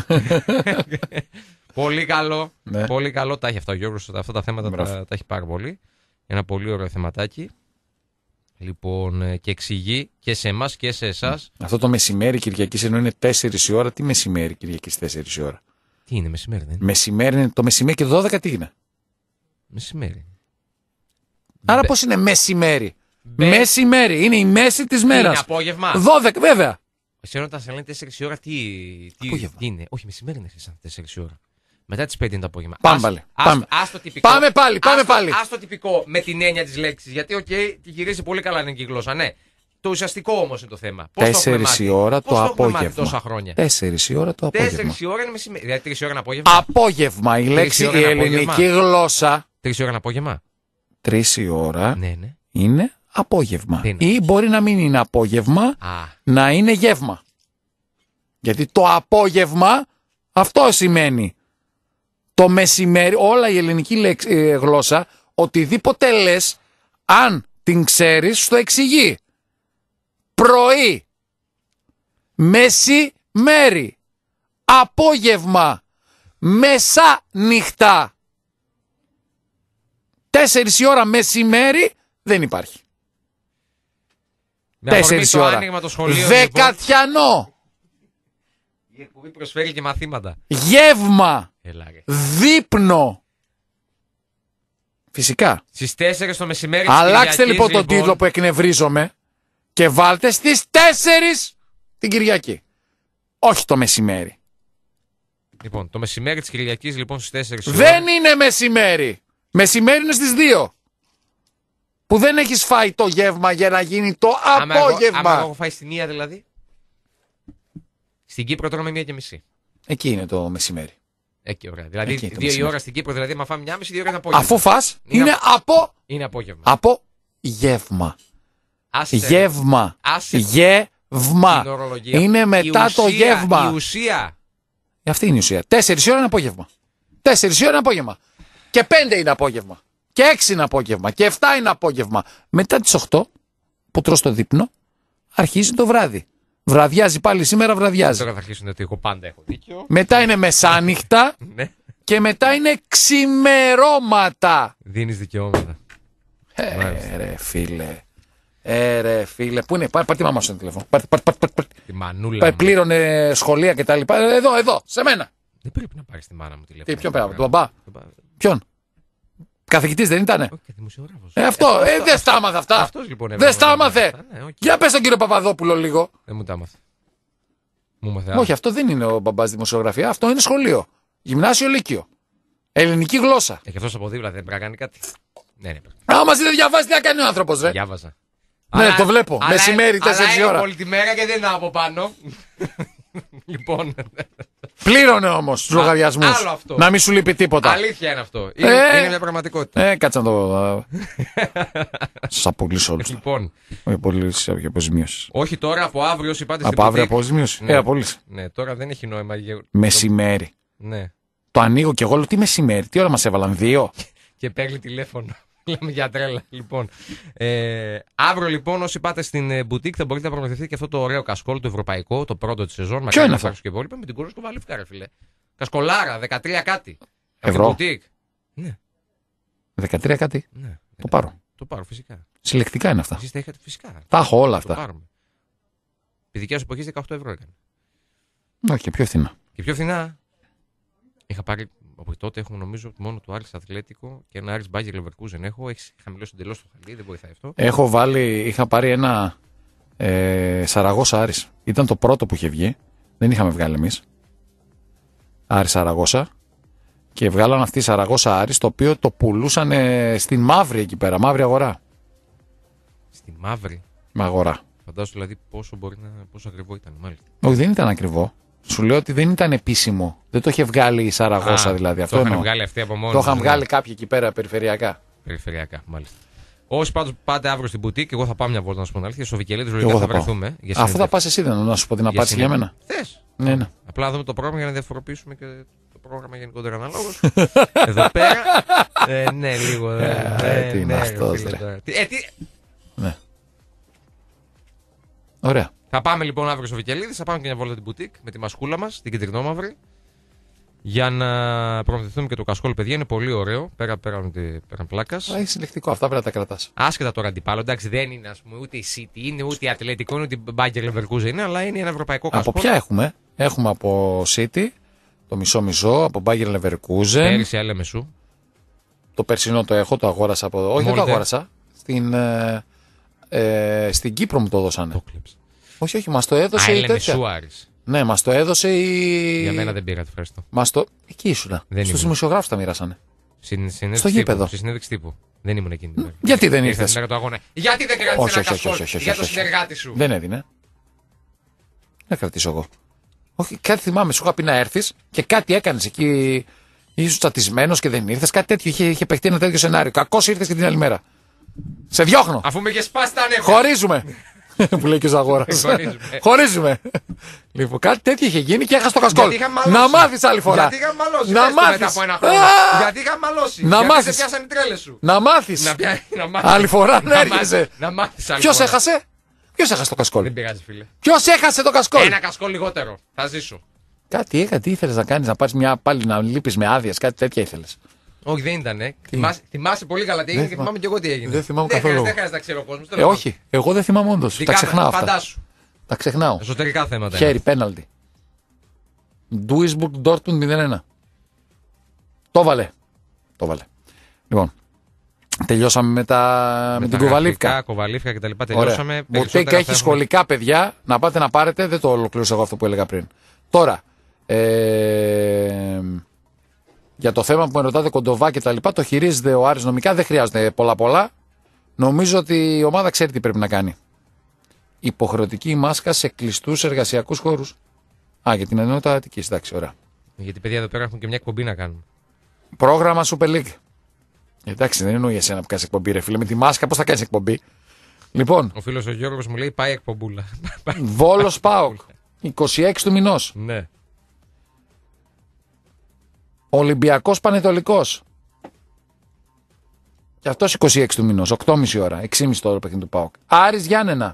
Πολύ καλό.
Ναι.
Πολύ καλό. Τα έχει αυτά ο Γιώργος. Αυτά τα θέματα τα,
Μπράβο.
τα έχει πάρα πολύ. Ένα πολύ ωραίο θεματάκι. Λοιπόν, ε, και εξηγεί και σε εμά και σε εσά.
Αυτό το μεσημέρι Κυριακής ενώ είναι τέσσερις η ώρα. Τι μεσημέρι Κυριακής τέσσερις η ώρα.
Τι είναι, μεσημέρι δεν είναι.
Μεσημέρι είναι το μεσημέρι και δώδεκα τι είναι.
Μεσημέρι.
Άρα
Μπε-
πώς είναι μεσημέρι.
Μπε-
Μεσημέρι. Είναι η μέση της
Τι είναι,
μέρας.
απόγευμα.
δώδεκα, βέβαια.
Εσύ όταν σε λένε τέσσερις η ώρα, τι, τι,
Απόγευμα.
τι είναι. Όχι, μεσημέρι είναι σαν τέσσερις η ώρα. Μετά τις πέντε είναι το απόγευμα.
Πάμε
Ας-
πάλι.
ας-
Πάμε.
ας το τυπικό.
Πάμε πάλι, πάμε
Ας το-
πάλι.
Ας το τυπικό με την έννοια της λέξης. Γιατί, οκ, τη γυρίζει πολύ καλά η ελληνική γλώσσα. Ναι. Το ουσιαστικό όμως είναι το θέμα. Πώς το έχουμε
Τέσσερις
μάθει?
η ώρα
Πώς
το
έχουμε μάθει
απόγευμα.
τόσα χρόνια.
Τέσσερις η ώρα το απόγευμα.
Τέσσερις η ώρα είναι μεσημέρι. Δηλαδή τρεις η ώρα είναι απόγευμα.
Απόγευμα. Η λέξη,
ώρα
η
είναι
ελληνική
απόγευμα.
γλώσσα.
Τρεις η ώρα είναι απόγευμα.
Τρεις η ώρα
Ναι, ναι.
είναι απόγευμα.
Δεν είναι.
Ή μπορεί να μην είναι απόγευμα,
Α,
να είναι γεύμα. Γιατί το απόγευμα αυτό σημαίνει. Το μεσημέρι, όλα η ελληνική λέξη, ε, γλώσσα, οτιδήποτε λες, αν την ξέρεις, στο εξηγεί. Πρωί, μεσημέρι, απόγευμα, μεσάνυχτα. Τέσσερις η ώρα μεσημέρι δεν υπάρχει. Τέσσερις η ώρα. Δεκατιανό.
Η εκπομπή προσφέρει και μαθήματα.
Γεύμα.
Έλα, ρε.
Δείπνο. Φυσικά.
Στις τέσσερις το μεσημέρι της
Αλλάξτε
Κυριακής,
λοιπόν τον τίτλο που εκνευρίζομαι και βάλτε στις τέσσερις την Κυριακή. Όχι το μεσημέρι.
Λοιπόν, το μεσημέρι της Κυριακής λοιπόν στις τέσσερις.
Δεν είναι μεσημέρι. Μεσημέρι είναι στις δύο. Που δεν έχεις φάει το γεύμα για να γίνει το
άμα
απόγευμα.
Εγώ, άμα έχω φάει στη μία δηλαδή. Στην Κύπρο τρώμε μία και μισή.
Εκεί είναι το μεσημέρι.
Εκεί, ωραία. Δηλαδή,
Εκεί, το
δύο η
μεσημέρι.
ώρα στην Κύπρο, δηλαδή, μα φάμε μια μισή, δύο ώρα είναι απόγευμα.
Αφού φας, είναι,
Είναι
από,
Είναι απόγευμα.
από γεύμα.
Άσε,
Γεύμα.
άσε
Γεύμα.
την ορολογία.
Είναι μετά
Η
το
ουσία,
γεύμα.
Η ουσία.
Αυτή είναι η ουσία. Τέσσερις η ώρα είναι απόγευμα. Τέσσερις η ώρα είναι απόγευμα. Και πέντε είναι απόγευμα. Και έξι είναι απόγευμα. Και εφτά είναι απόγευμα. Μετά τις οχτώ που τρως το δείπνο, αρχίζει το βράδυ. Βραδιάζει πάλι σήμερα, βραδιάζει.
Τώρα θα αρχίσουν ότι εγώ πάντα έχω δίκιο.
Μετά είναι μεσάνυχτα
Ναι.
και μετά είναι ξημερώματα.
Δίνεις δικαιώματα.
Ε, ρε φίλε. Ε, ρε φίλε. Πού είναι, πάρ' πάρ' τη μαμά σου στο τηλέφωνο. Πάρ' πάρ' πάρ' πάρ' πάρ'.
Τη μανούλα.
Πάρ'
μου.
πλήρωνε σχολεία και τα λοιπά. Εδώ, εδώ, σε μένα.
Δεν πρέπει να πάρεις τη μάνα μου τηλέφωνο.
Τι, ποιον πέρα, τον μπαμπά.
Τον μπα-
Ποιον. Καθηγητής δεν ήτανε.
Όχι, δημοσιογράφος.
Ε, αυτό, ε, δεν στα άμαθε αυτά.
Αυτός λοιπόν
Δεν
έβαλε
στα
να
άμαθε.
μάθει. Ναι, οκ.
Για πες τον κύριο Παπαδόπουλο λίγο.
Δεν μου τα άμαθε. Μου μάθε άλλο.
Όχι, αυτό δεν είναι ο μπαμπάς δημοσιογραφία. Αυτό είναι σχολείο. Γυμνάσιο Λύκειο. Ελληνική γλώσσα.
Ε, και αυτός από δίπλα δεν πρέπει να κάνει κάτι. Ναι, ναι.
Άμα εσύ δεν διαβάζει, τι να κάνει ο άνθρωπος, ρε.
Διάβαζα.
Ναι, το βλέπω.
αλλά-
Μεσημέρι, τέσσερις η
αλλά
ώρα.
είναι όλη τη μέρα και δεν είναι από πάνω. Λοιπόν.
Πλήρωνε όμως τους λογαριασμούς.
άλλο αυτό.
Να μην σου λείπει τίποτα.
Αλήθεια είναι αυτό. Είναι,
Ε.
είναι μια πραγματικότητα.
Ε, κάτσε να το. Σας απολύσω όλους.
Λοιπόν,
Όχι, απολύσεις, όχι, αποζημίωση.
όχι τώρα από αύριο όσοι πάτε στην
Από αύριο
boutique.
αποζημίωση.
Ναι.
Ε, απολύσει.
Ναι, τώρα δεν έχει νόημα. για-
Μεσημέρι.
Ναι.
Το ανοίγω και εγώ λέω τι μεσημέρι, τι ώρα μας έβαλαν, δύο.
Και παίρνει τηλέφωνο. Λέμε για τρέλα. Λοιπόν, ε, αύριο λοιπόν, όσοι πάτε στην ε, boutique θα μπορείτε να προμηθευτείτε και αυτό το ωραίο κασκόλ, το ευρωπαϊκό, το πρώτο τη σεζόν. Μακάρι
είναι
να
αυτό?
υπάρξουν και υπόλοιπα με την κούραση κοβαλίφκα, ρε φίλε. Κασκολάρα, δεκατρία κάτι.
Ευρώ?
Από την boutique. Ναι,
δεκατρία κάτι.
ναι.
Το πάρω.
Το πάρω φυσικά.
Συλλεκτικά είναι αυτά.
Εσείς τα είχατε φυσικά.
Τα έχω όλα
Το
αυτά.
πάρουμε. Η δικιά σου εποχή δεκαοκτώ ευρώ έκανε.
Όχι, πιο φθηνά.
Και πιο φθηνά. Είχα πάρει από τότε έχουμε νομίζω μόνο του Άρης Αθλέτικο και ένα Άρης Μπάγκερ Λεβερκούζεν έχω. Έχει χαμηλώσει εντελώς το χαλί, δεν βοηθάει αυτό.
Έχω βάλει, είχα πάρει ένα ε, Σαραγώσα Άρης. Ήταν το πρώτο που είχε βγει. Δεν είχαμε βγάλει εμείς. Άρης Σαραγώσα. Και βγάλαν αυτή η Σαραγώσα Άρης, το οποίο το πουλούσαν ε, στην μαύρη εκεί πέρα, μαύρη αγορά.
Στη μαύρη.
Με αγορά.
Φαντάζομαι δηλαδή πόσο μπορεί να. Πόσο ακριβό ήταν, μάλιστα.
Όχι, δεν ήταν ακριβό. Σου λέω ότι δεν ήταν επίσημο. Δεν το είχε βγάλει η Σαραγώσα
Α,
δηλαδή.
Το
Αυτό
είχαν
εννοώ.
βγάλει αυτοί από μόνοι
Το
τους,
είχαν
ναι.
βγάλει κάποιοι εκεί πέρα περιφερειακά.
Περιφερειακά, μάλιστα. Όσοι πάντως πάτε αύριο στην boutique, εγώ θα πάω μια βόλτα να σου πω την αλήθεια. Στο Βικελίδη
Εγώ
λογικά
θα
θα
πάω.
βρεθούμε. Για
Αφού θα
συνέντευξη.
πας εσύ, δεν να σου πω την απάντηση για μένα.
Θε.
Ναι, ναι.
Απλά να δούμε το πρόγραμμα για να διαφοροποιήσουμε και το πρόγραμμα γενικότερα αναλόγω. Εδώ πέρα. Ε, ναι, λίγο. ε,
Ε,
ναι,
τι είναι
ναι,
αυτός,
φίλε,
ρε.
τώρα. Τι- ε, τι-
Ναι. Ωραία.
Θα πάμε λοιπόν αύριο στο Βικελίδη, θα πάμε και μια βόλτα την boutique με τη μασκούλα μα, την κεντρινόμαυρη. Για να προμηθευτούμε και το κασκόλ, παιδιά, είναι πολύ ωραίο. Πέρα πέραν, πέραν πλάκα.
Έχει συλλεκτικό, αυτά πρέπει να τα κρατάς.
Άσχετα τώρα αντιπάλο, εντάξει, δεν είναι ας πούμε, ούτε η City, είναι ούτε η Ατλέτικο, είναι ούτε η Bayer Leverkusen, είναι, αλλά είναι ένα ευρωπαϊκό κασκόλ.
Από ποια έχουμε? Έχουμε από City, το μισό-μισό, από Bayer Leverkusen.
Πέρυσι έλεμε σου.
Το περσινό το έχω, το αγόρασα από. Όχι, δεν το
Molde.
αγόρασα. Στην, ε, ε, στην Κύπρο μου το έδωσαν.
Το κλέψε.
Όχι, όχι, μας το έδωσε
Α,
η
έλεμε
τέτοια.
σου, Άρης.
Ναι, μας το έδωσε η.
Για μένα δεν πήρα, ευχαριστώ.
Μας το. Εκεί ήσουνα.
Δεν
Στους
ήμουν.
δημοσιογράφους τα μοιράσανε.
Συν- συνέντευξη
Στο
τύπου,
γήπεδο.
Στη συνέντευξη τύπου. Δεν ήμουν εκείνη την μέρα.
Γιατί δεν
Ήρθα
ήρθες?
την μέρα του αγώνα. Γιατί δεν κράτησε
Όχι,
ένα
όχι, όχι,
κασκόλ
όχι, όχι, όχι,
για τον
όχι.
συνεργάτη σου.
Δεν έδινε. Να κρατήσω εγώ. Όχι, κάτι θυμάμαι, σου είχα πει να έρθει και κάτι έκανε εκεί. Ήσουν τσατισμένο και δεν ήρθε. Κάτι τέτοιο. Είχε, είχε παιχτεί ένα τέτοιο σενάριο. Κακώ ήρθε και την άλλη μέρα. Σε διώχνω.
Αφού με είχε σπάσει τα νεύρα.
Χωρίζουμε. Που λέει και ο Ζαγόρας.
Χωρίζουμε.
Χωρίζουμε. Λοιπόν, κάτι τέτοιο είχε γίνει και έχασε το κασκόλ.
Γιατί είχα μαλώσει.
Να μάθεις άλλη φορά.
Γιατί είχα μαλώσει.
Να
πες το
μάθεις.
μετά από ένα χρόνο.
Α!
Γιατί είχα μαλώσει.
Να
Γιατί
μάθεις.
σε πιάσανε οι τρέλες σου.
Να μάθεις.
Να πια- να μάθεις.
Άλλη φορά να
Να
έρχεσαι.
μάθεις. Να μάθεις άλλη
Ποιος
φορά.
έχασε? Ποιος έχασε το κασκόλ?
Δεν πειράζει, φίλε.
Ποιος έχασε το κασκόλ?
Ένα κασκόλ λιγότερο. Θα ζήσω.
Κάτι έκανε, τι ήθελες να κάνεις, να πάρεις μια πάλι να λείπεις με άδειες, κάτι τέτοια ήθελες.
Όχι, δεν ήταν. Ε. Θυμάσαι, θυμάσαι πολύ καλά τι έγινε και
θυμά-
θυμάμαι και εγώ τι έγινε.
δεν θυμάμαι
δεν
καθόλου.
χρειάζεται- Δεν χρειάζεται να ξέρει ο κόσμος.
Ε, όχι, εγώ δεν θυμάμαι όντως. Τα ξεχνάω αυτά.
Φαντάσου.
Τα ξεχνάω.
Εσωτερικά θέματα.
Χέρι, πέναλτι. Duisburg Dortmund μηδέν ένα. Το βάλε. Το βάλε. Λοιπόν, τελειώσαμε με, τα... με, την Κοβαλίβκα.
Κοβαλίβκα και τα λοιπά.
Ωραία.
Τελειώσαμε.
Μπουτέικα έχει σχολικά παιδιά. Να πάτε να πάρετε. Δεν το ολοκλήρωσα εγώ αυτό που έλεγα πριν. Τώρα, ε, για το θέμα που με ρωτάτε κοντοβά και τα λοιπά, το χειρίζεται ο Άρης νομικά. Δεν χρειάζεται πολλά πολλά. Νομίζω ότι η ομάδα ξέρει τι πρέπει να κάνει. Υποχρεωτική μάσκα σε κλειστούς εργασιακούς χώρους. Α, για την ενότητα Αττικής. Εντάξει, ωραία.
Γιατί παιδιά εδώ πέρα έχουν και μια εκπομπή να κάνουν.
Πρόγραμμα Super League. Εντάξει, δεν εννοεί εσένα που κάνει εκπομπή, ρε φίλε. Με τη μάσκα πώς θα κάνει εκπομπή. Λοιπόν,
Ο φίλος ο Γιώργος μου λέει πάει εκπομπούλα.
Βόλος ΠΑΟΚ. είκοσι έξι του μηνός.
Ναι.
Ολυμπιακός Πανετολικός. Και αυτός είκοσι έξι του μηνός. οκτώ και μισή ώρα. έξι και μισή το ώρα παιχνίδι του ΠΑΟΚ. Άρης Γιάννενα.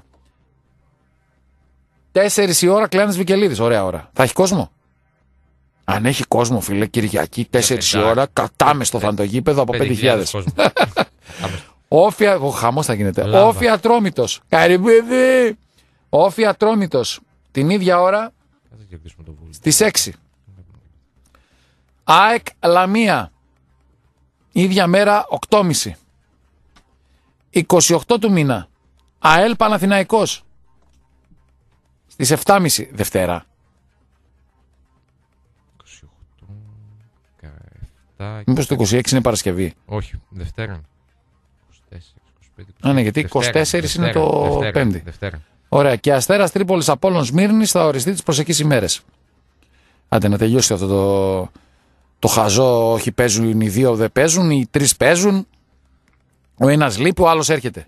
τέσσερις η ώρα Κλάνης Βικελίδης. Ωραία ώρα. Θα έχει κόσμο? Αν έχει κόσμο, φίλε, Κυριακή, τέσσερις η ώρα, κατάμε στο θαντογήπεδο από πέντε χιλιάδες. Όφια, ο χαμός θα γίνεται.
Λάβα.
Όφια Ατρόμητος. Καρυμπίδη. Όφια Ατρόμητος. Την ίδια ώρα στις έξι. ΑΕΚ Λαμία. Ίδια μέρα οκτώ και μισή. είκοσι οκτώ του μήνα. ΑΕΛ Παναθηναϊκός. Στις επτά και μισή Δευτέρα.
είκοσι οκτώ, δεκαεπτά.
Μήπως το είκοσι έξι είναι Παρασκευή?
Όχι, Δευτέρα. είκοσι τέσσερα, είκοσι πέντε,
Α, ναι, γιατί
Δευτέρα,
είκοσι τέσσερα είναι
Δευτέρα,
το
Δευτέρα,
Πέμπτη.
Δευτέρα.
Ωραία. Και Αστέρας Τρίπολης Απόλλων Σμύρνης θα οριστεί τις προσεχείς ημέρες. Άντε να τελειώσει αυτό το, το χαζό. Όχι, παίζουν οι δύο, δεν παίζουν. Οι τρεις παίζουν. Ο ένας λείπει, ο άλλος έρχεται.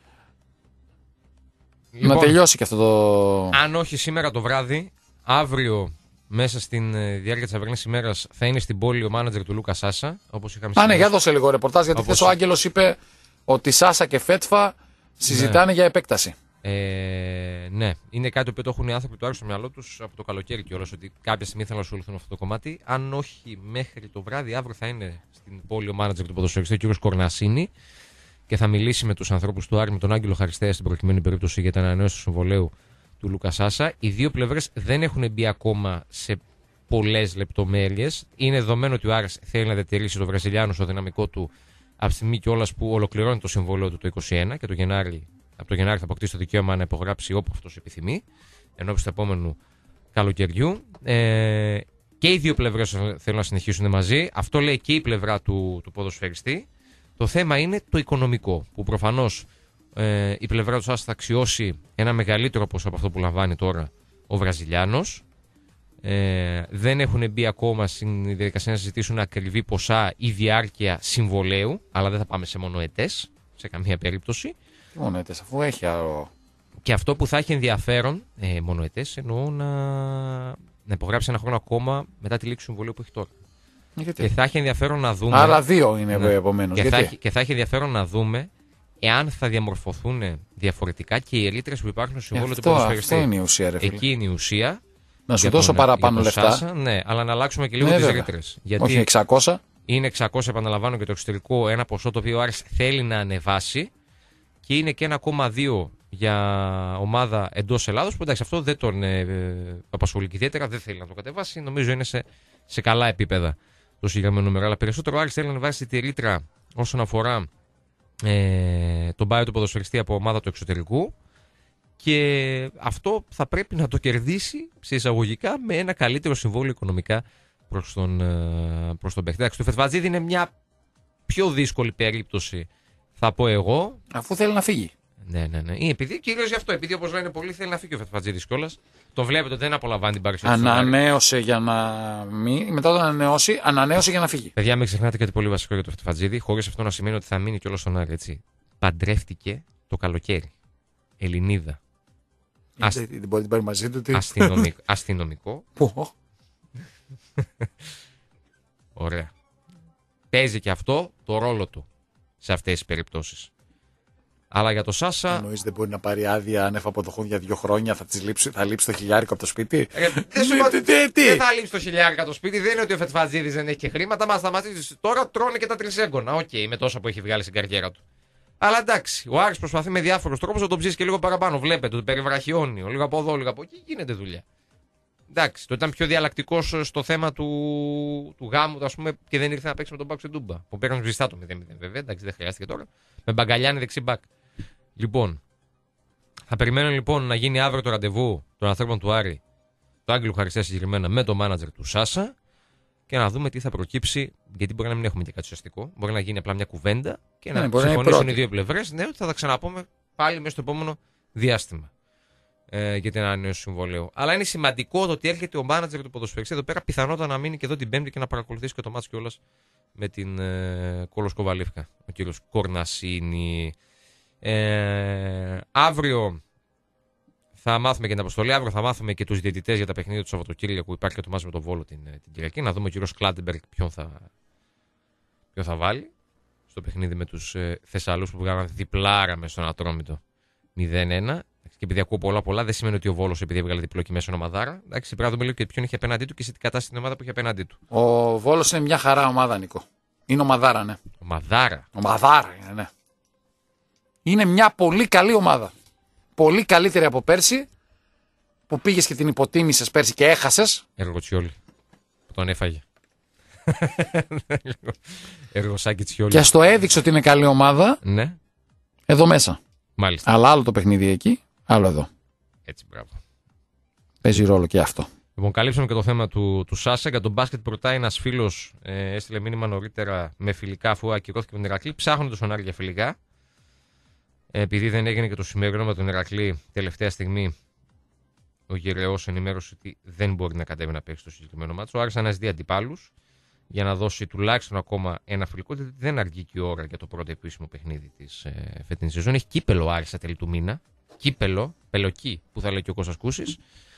Λοιπόν,
να τελειώσει και αυτό το.
Αν όχι σήμερα το βράδυ, αύριο μέσα στην ε, διάρκεια της αυριανής ημέρας θα είναι στην πόλη ο μάνατζερ του Λούκα Σάσα. Όπως είχαμε
Α, ναι,
συνηθίσει.
για δώσε λίγο ρεπορτάζ, γιατί
Όπως-
χθες ο Άγγελος είπε ότι Σάσα και Φέτφα συζητάνε για επέκταση.
Ε, ναι, είναι κάτι που το έχουν οι άνθρωποι του Άρη στο μυαλό του από το καλοκαίρι κιόλας, ότι κάποια στιγμή θέλουν να ασχοληθούν με αυτό το κομμάτι. Αν όχι μέχρι το βράδυ, αύριο θα είναι στην πόλη ο μάνατζερ του ποδοσφαιριστή, ο κ. Κορνασίνη, και θα μιλήσει με τους ανθρώπους του Άρη, με τον Άγγελο Χαριστέα στην προκειμένη περίπτωση για την ανανέωση του συμβολέου του Λούκα Σάσα. Οι δύο πλευρές δεν έχουν μπει ακόμα σε πολλές λεπτομέρειες. Είναι δεδομένο ότι ο Άρης θέλει να διατηρήσει το Βραζιλιάνο στο δυναμικό του από τη στιγμή κιόλας που ολοκληρώνει το συμβόλαιο του το είκοσι ένα και το Γενάρη. Από το Γενάρη θα αποκτήσει το δικαίωμα να υπογράψει όπου αυτός επιθυμεί, ενώπιση του επόμενου καλοκαιριού. Ε, και οι δύο πλευρές θέλουν να συνεχίσουν μαζί. Αυτό λέει και η πλευρά του, του ποδοσφαιριστή. Το θέμα είναι το οικονομικό, που προφανώς ε, η πλευρά του Σάσα θα αξιώσει ένα μεγαλύτερο ποσό από αυτό που λαμβάνει τώρα ο Βραζιλιάνος. Ε, δεν έχουν μπει ακόμα στην διαδικασία να συζητήσουν ακριβή ποσά ή διάρκεια συμβολέου, αλλά δεν θα πάμε σε μονοετές σε καμία περίπτωση.
Μόνο έτσι, αφού έχει άλλο.
Και αυτό που θα έχει ενδιαφέρον, ε, μονοετές, εννοώ να, να υπογράψει ένα χρόνο ακόμα μετά τη λήξη του συμβολέου που έχει τώρα.
Γιατί?
Και θα έχει ενδιαφέρον να δούμε.
Άλλα δύο είναι
Ναι.
επομένως.
Και,
Γιατί?
θα έχει, και θα έχει ενδιαφέρον να δούμε εάν θα διαμορφωθούν διαφορετικά και οι ρήτρες που υπάρχουν στο συμβόλαιο του
Αυτό,
ποδοσφαιριστή.
αυτό είναι η ουσία, ρε φίλε.
Εκεί είναι η ουσία.
Να σου
για
δώσω
τον-
παραπάνω
για τον
λεφτά.
Σάσα, ναι, αλλά να αλλάξουμε και λίγο
Ναι,
τις
βέβαια.
ρήτρες. Γιατί
Όχι εξακόσια.
είναι εξακόσια, επαναλαμβάνω, και το εξωτερικό ένα ποσό το οποίο ο Άρης θέλει να ανεβάσει, και είναι και ένα κόμμα δύο για ομάδα εντός Ελλάδος, που εντάξει, αυτό δεν τον ε, ε, απασχολεί και ιδιαίτερα, δεν θέλει να το κατεβάσει. Νομίζω είναι σε, σε καλά επίπεδα το συγκεκριμένο νούμερο. Αλλά περισσότερο ο Άρης θέλει να ανεβάσει τη ρήτρα όσον αφορά ε, τον πάιο του ποδοσφαιριστή από ομάδα του εξωτερικού. Και αυτό θα πρέπει να το κερδίσει σε εισαγωγικά με ένα καλύτερο συμβόλαιο οικονομικά προς τον, ε, προς τον παίκτη. Εντάξει, το Φετβατζίδη είναι μια πιο δύσκολη περίπτωση, θα πω εγώ.
Αφού θέλει να φύγει.
Ναι, ναι, ναι. Ή επειδή, κυρίως γι' αυτό, επειδή όπως λένε πολλοί θέλει να φύγει ο Φετβατζίδης κιόλας. Το βλέπετε ότι δεν απολαμβάνει την παρουσία του. στον Άρη.
Ανανέωσε για να μην. Μετά το ανανεώσει, ανανέωσε για να φύγει.
Παιδιά, μην ξεχνάτε κάτι πολύ βασικό για το Φετβατζίδη, χωρίς αυτό να σημαίνει ότι θα μείνει κιόλας στον Άρη, έτσι. Παντρεύτηκε το καλοκαίρι. Ελληνίδα. Ασ...
Δεν μπορεί να την πάρει μαζί του. Τι...
Αστυνομικ... Αστυνομικό.
Πού?
Ωραία. Παίζει και αυτό το ρόλο του σε αυτές τις περιπτώσεις. Αλλά για το Σάσα.
Εννοείς δεν μπορεί να πάρει άδεια άνευ αποδοχών για δύο χρόνια, θα, της λείψει, θα λείψει το χιλιάρικο από το σπίτι.
Ε, δεν σου είπα, δεν θα λείψει το χιλιάρικο από το σπίτι, δεν είναι ότι ο Φετφατζίδης δεν έχει και χρήματα, μα σταματήσει. Τώρα τρώνε και τα τρισέγγωνα. Οκ, okay, με τόσα που έχει βγάλει στην καριέρα του. Αλλά εντάξει, ο Άρης προσπαθεί με διάφορους τρόπους να τον ψήσει και λίγο παραπάνω. Βλέπετε, το περιβραχιώνει, λίγο από εδώ, λίγο από εκεί, γίνεται δουλειά. Εντάξει, το ήταν πιο διαλλακτικό στο θέμα του, του γάμου, ας πούμε, και δεν ήρθε να παίξει με τον Μπακ στην Τούμπα. Που παίρνει βριστά το μηδέν μηδέν, βέβαια, εντάξει, δεν χρειάστηκε τώρα. Με Μπαγκαλιάνη δεξί μπακ. Λοιπόν, θα περιμένω λοιπόν να γίνει αύριο το ραντεβού των ανθρώπων του Άρη, του Άγγελου Χαριστέα συγκεκριμένα, με το μάνατζερ του Σάσα και να δούμε τι θα προκύψει. Γιατί μπορεί να μην έχουμε και κάτι ουσιαστικό. Μπορεί να γίνει απλά μια κουβέντα και να ναι, συμφωνήσουν οι δύο πλευρές. Ναι, ότι θα τα ξαναπούμε πάλι μέσα στο επόμενο διάστημα. Ε, για την ανανέωση του συμβολέου. Αλλά είναι σημαντικό το ότι έρχεται ο μάνατζερ του ποδοσφαιριστή εδώ πέρα, πιθανότατα να μείνει και εδώ την Πέμπτη και να παρακολουθήσει και το μάτς κιόλας με την ε, Κόλος Κοβαλίφκα, ο κύριος Κορνασίνη. Ε, αύριο θα μάθουμε και την αποστολή. Αύριο θα μάθουμε και τους διαιτητές για τα παιχνίδια του Σαββατοκύριακου που υπάρχει και το μάτς με τον Βόλο την, την Κυριακή. Να δούμε ο κύριος Κλάντεμπεργκ ποιον θα, ποιον θα βάλει στο παιχνίδι με τους ε, Θεσσαλούς που βγάλαν διπλάρα μες στον Ατρόμητο μηδέν ένα. Και επειδή ακούω πολλά πολλά, δεν σημαίνει ότι ο Βόλος επειδή έβγαλε διπλό και μέσα είναι ομαδάρα. Εντάξει, πρέπει να δούμε λίγο και ποιον είχε απέναντί του και σε τι κατάσταση την ομάδα που είχε απέναντί του.
Ο Βόλος είναι μια χαρά ομάδα, Νίκο. Είναι ομαδάρα, ναι.
Ομαδάρα.
Ομαδάρα είναι, ναι. Είναι μια πολύ καλή ομάδα. Πολύ καλύτερη από πέρσι, που πήγες και την υποτίμησες πέρσι και έχασες.
Εργοτσιόλι. Που τον έφαγε. Εργοσάκι Τσιόλι.
Και στο έδειξε ότι είναι καλή ομάδα.
Ναι.
Εδώ μέσα.
Μάλιστα.
Αλλά άλλο το παιχνίδι εκεί, άλλο εδώ.
Έτσι, μπράβο.
Παίζει ρόλο και αυτό.
Λοιπόν, καλύψαμε και το θέμα του, του Σάσα. Για τον μπάσκετ ρωτάει ένας φίλος, ε, έστειλε μήνυμα νωρίτερα με φιλικά αφού ακυρώθηκε με τον Ηρακλή. Ψάχνονται στον Άρη για φιλικά. Ε, επειδή δεν έγινε και το σημερινό με τον Ηρακλή, τελευταία στιγμή ο Γεραιός ενημέρωσε ότι δεν μπορεί να κατέβει να παίξει το συγκεκριμένο μάτσο. Ο Άρης αναζητεί αντιπάλους για να δώσει τουλάχιστον ακόμα ένα φιλικό, γιατί δεν αργεί και η ώρα για το πρώτο επίσημο παιχνίδι της ε, φετινής σεζόν. Έχει κύπελο Άρης στα τέλη του μήνα. Κύπελο, πελοκή που θα λέει και ο Κώστας Κούσης.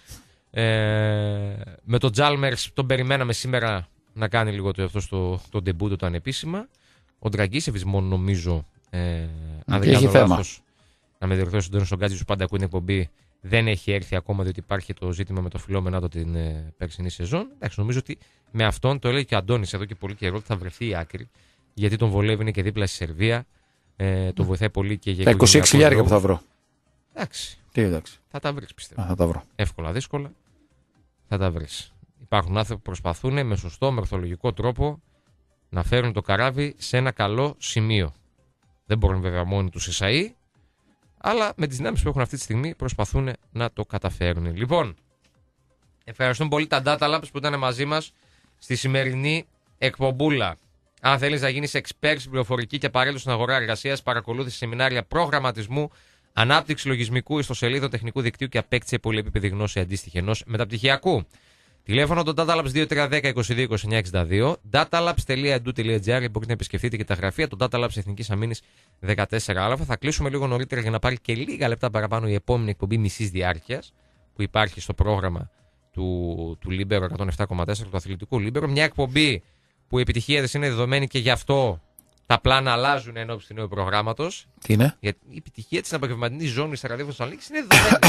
Ε, με τον Τζάλμερς τον περιμέναμε σήμερα να κάνει λίγο το, αυτό στο, το ντεμπούτο το ανεπίσημα. Ο Ντραγκίσεβιτς μόνο νομίζω, ε, αν δεν κάνω λάθος, να με διορθώσει τον στον Γκάτζη που πάντα ακούει την εκπομπή, δεν έχει έρθει ακόμα διότι υπάρχει το ζήτημα με το φιλόμενά την ε, περσινή σεζόν. Εντάξει, νομίζω ότι με αυτόν το λέει και ο Αντώνης εδώ και πολύ καιρό ότι θα βρεθεί η άκρη, γιατί τον βολεύει, είναι και δίπλα στη Σερβία. Ε, τον βοηθάει πολύ και για
τα είκοσι έξι χιλιάδες που θα βρω.
Εντάξει.
Τι εντάξει.
Θα τα βρεις, πιστεύω.
Α, θα τα βρω.
Εύκολα, δύσκολα. Θα τα βρεις. Υπάρχουν άνθρωποι που προσπαθούν με σωστό, με ορθολογικό τρόπο να φέρουν το καράβι σε ένα καλό σημείο. Δεν μπορούν βέβαια μόνοι τους εσαΐ, αλλά με τις δυνάμεις που έχουν αυτή τη στιγμή προσπαθούν να το καταφέρουν. Λοιπόν, ευχαριστούμε πολύ τα Data Labs που ήταν μαζί μας στη σημερινή εκπομπούλα. Αν θέλεις να γίνεις expert στην πληροφορική και απαραίτητο στην αγορά εργασίας, παρακολούθησε σεμινάρια προγραμματισμού, ανάπτυξη λογισμικού, ιστοσελίδων τεχνικού δικτύου και απέκτησε πολυεπίπεδη γνώση αντίστοιχη ενός μεταπτυχιακού. Τηλέφωνο το Data Labs δύο τρία ένα μηδέν είκοσι δύο είκοσι εννιά εξήντα δύο, datalabs τελεία e d u τελεία g r, μπορείτε να επισκεφτείτε και τα γραφεία του Data Labs Εθνικής Αμήνης δεκατέσσερα α. Θα κλείσουμε λίγο νωρίτερα για να πάρει και λίγα λεπτά παραπάνω η επόμενη εκπομπή μισής διάρκειας που υπάρχει στο πρόγραμμα του, του Libero εκατόν επτά κόμμα τέσσερα, του αθλητικού Libero. Μια εκπομπή που η επιτυχία της είναι δεδομένη και γι' αυτό τα πλάνα αλλάζουν εν ώψη του νέου προγράμματος.
Τι είναι?
Γιατί η επιτυχία της απογευματινής ζώνης στα ραδιόφωνα Θεσσαλονίκης είναι δεδομένη.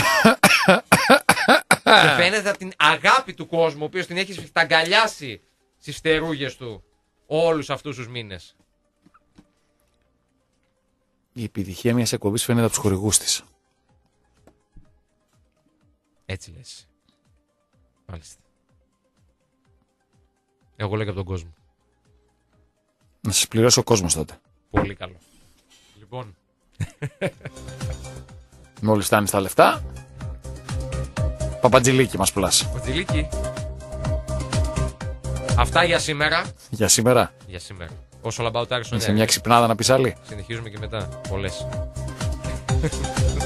Και φαίνεται από την αγάπη του κόσμου, ο οποίος την έχει σφιχταγκαλιάσει στις φτερούγες του όλους αυτούς τους μήνες.
Η επιτυχία μιας εκπομπής φαίνεται από τους χορηγούς της.
Έτσι λες. Μάλιστα. Εγώ λέω και από τον κόσμο.
Να σας πληρώσει ο κόσμος τότε.
Πολύ καλό. Λοιπόν.
Μόλις φτάνει στα λεφτά, Παπατζηλίκη μας πουλάς.
Παπατζηλίκη. Αυτά για σήμερα.
Για σήμερα.
Για σήμερα. Όσο λαμπάω τάρι στον
σε μια ξυπνάδα να πεις άλλη.
Συνεχίζουμε και μετά. Πολλές.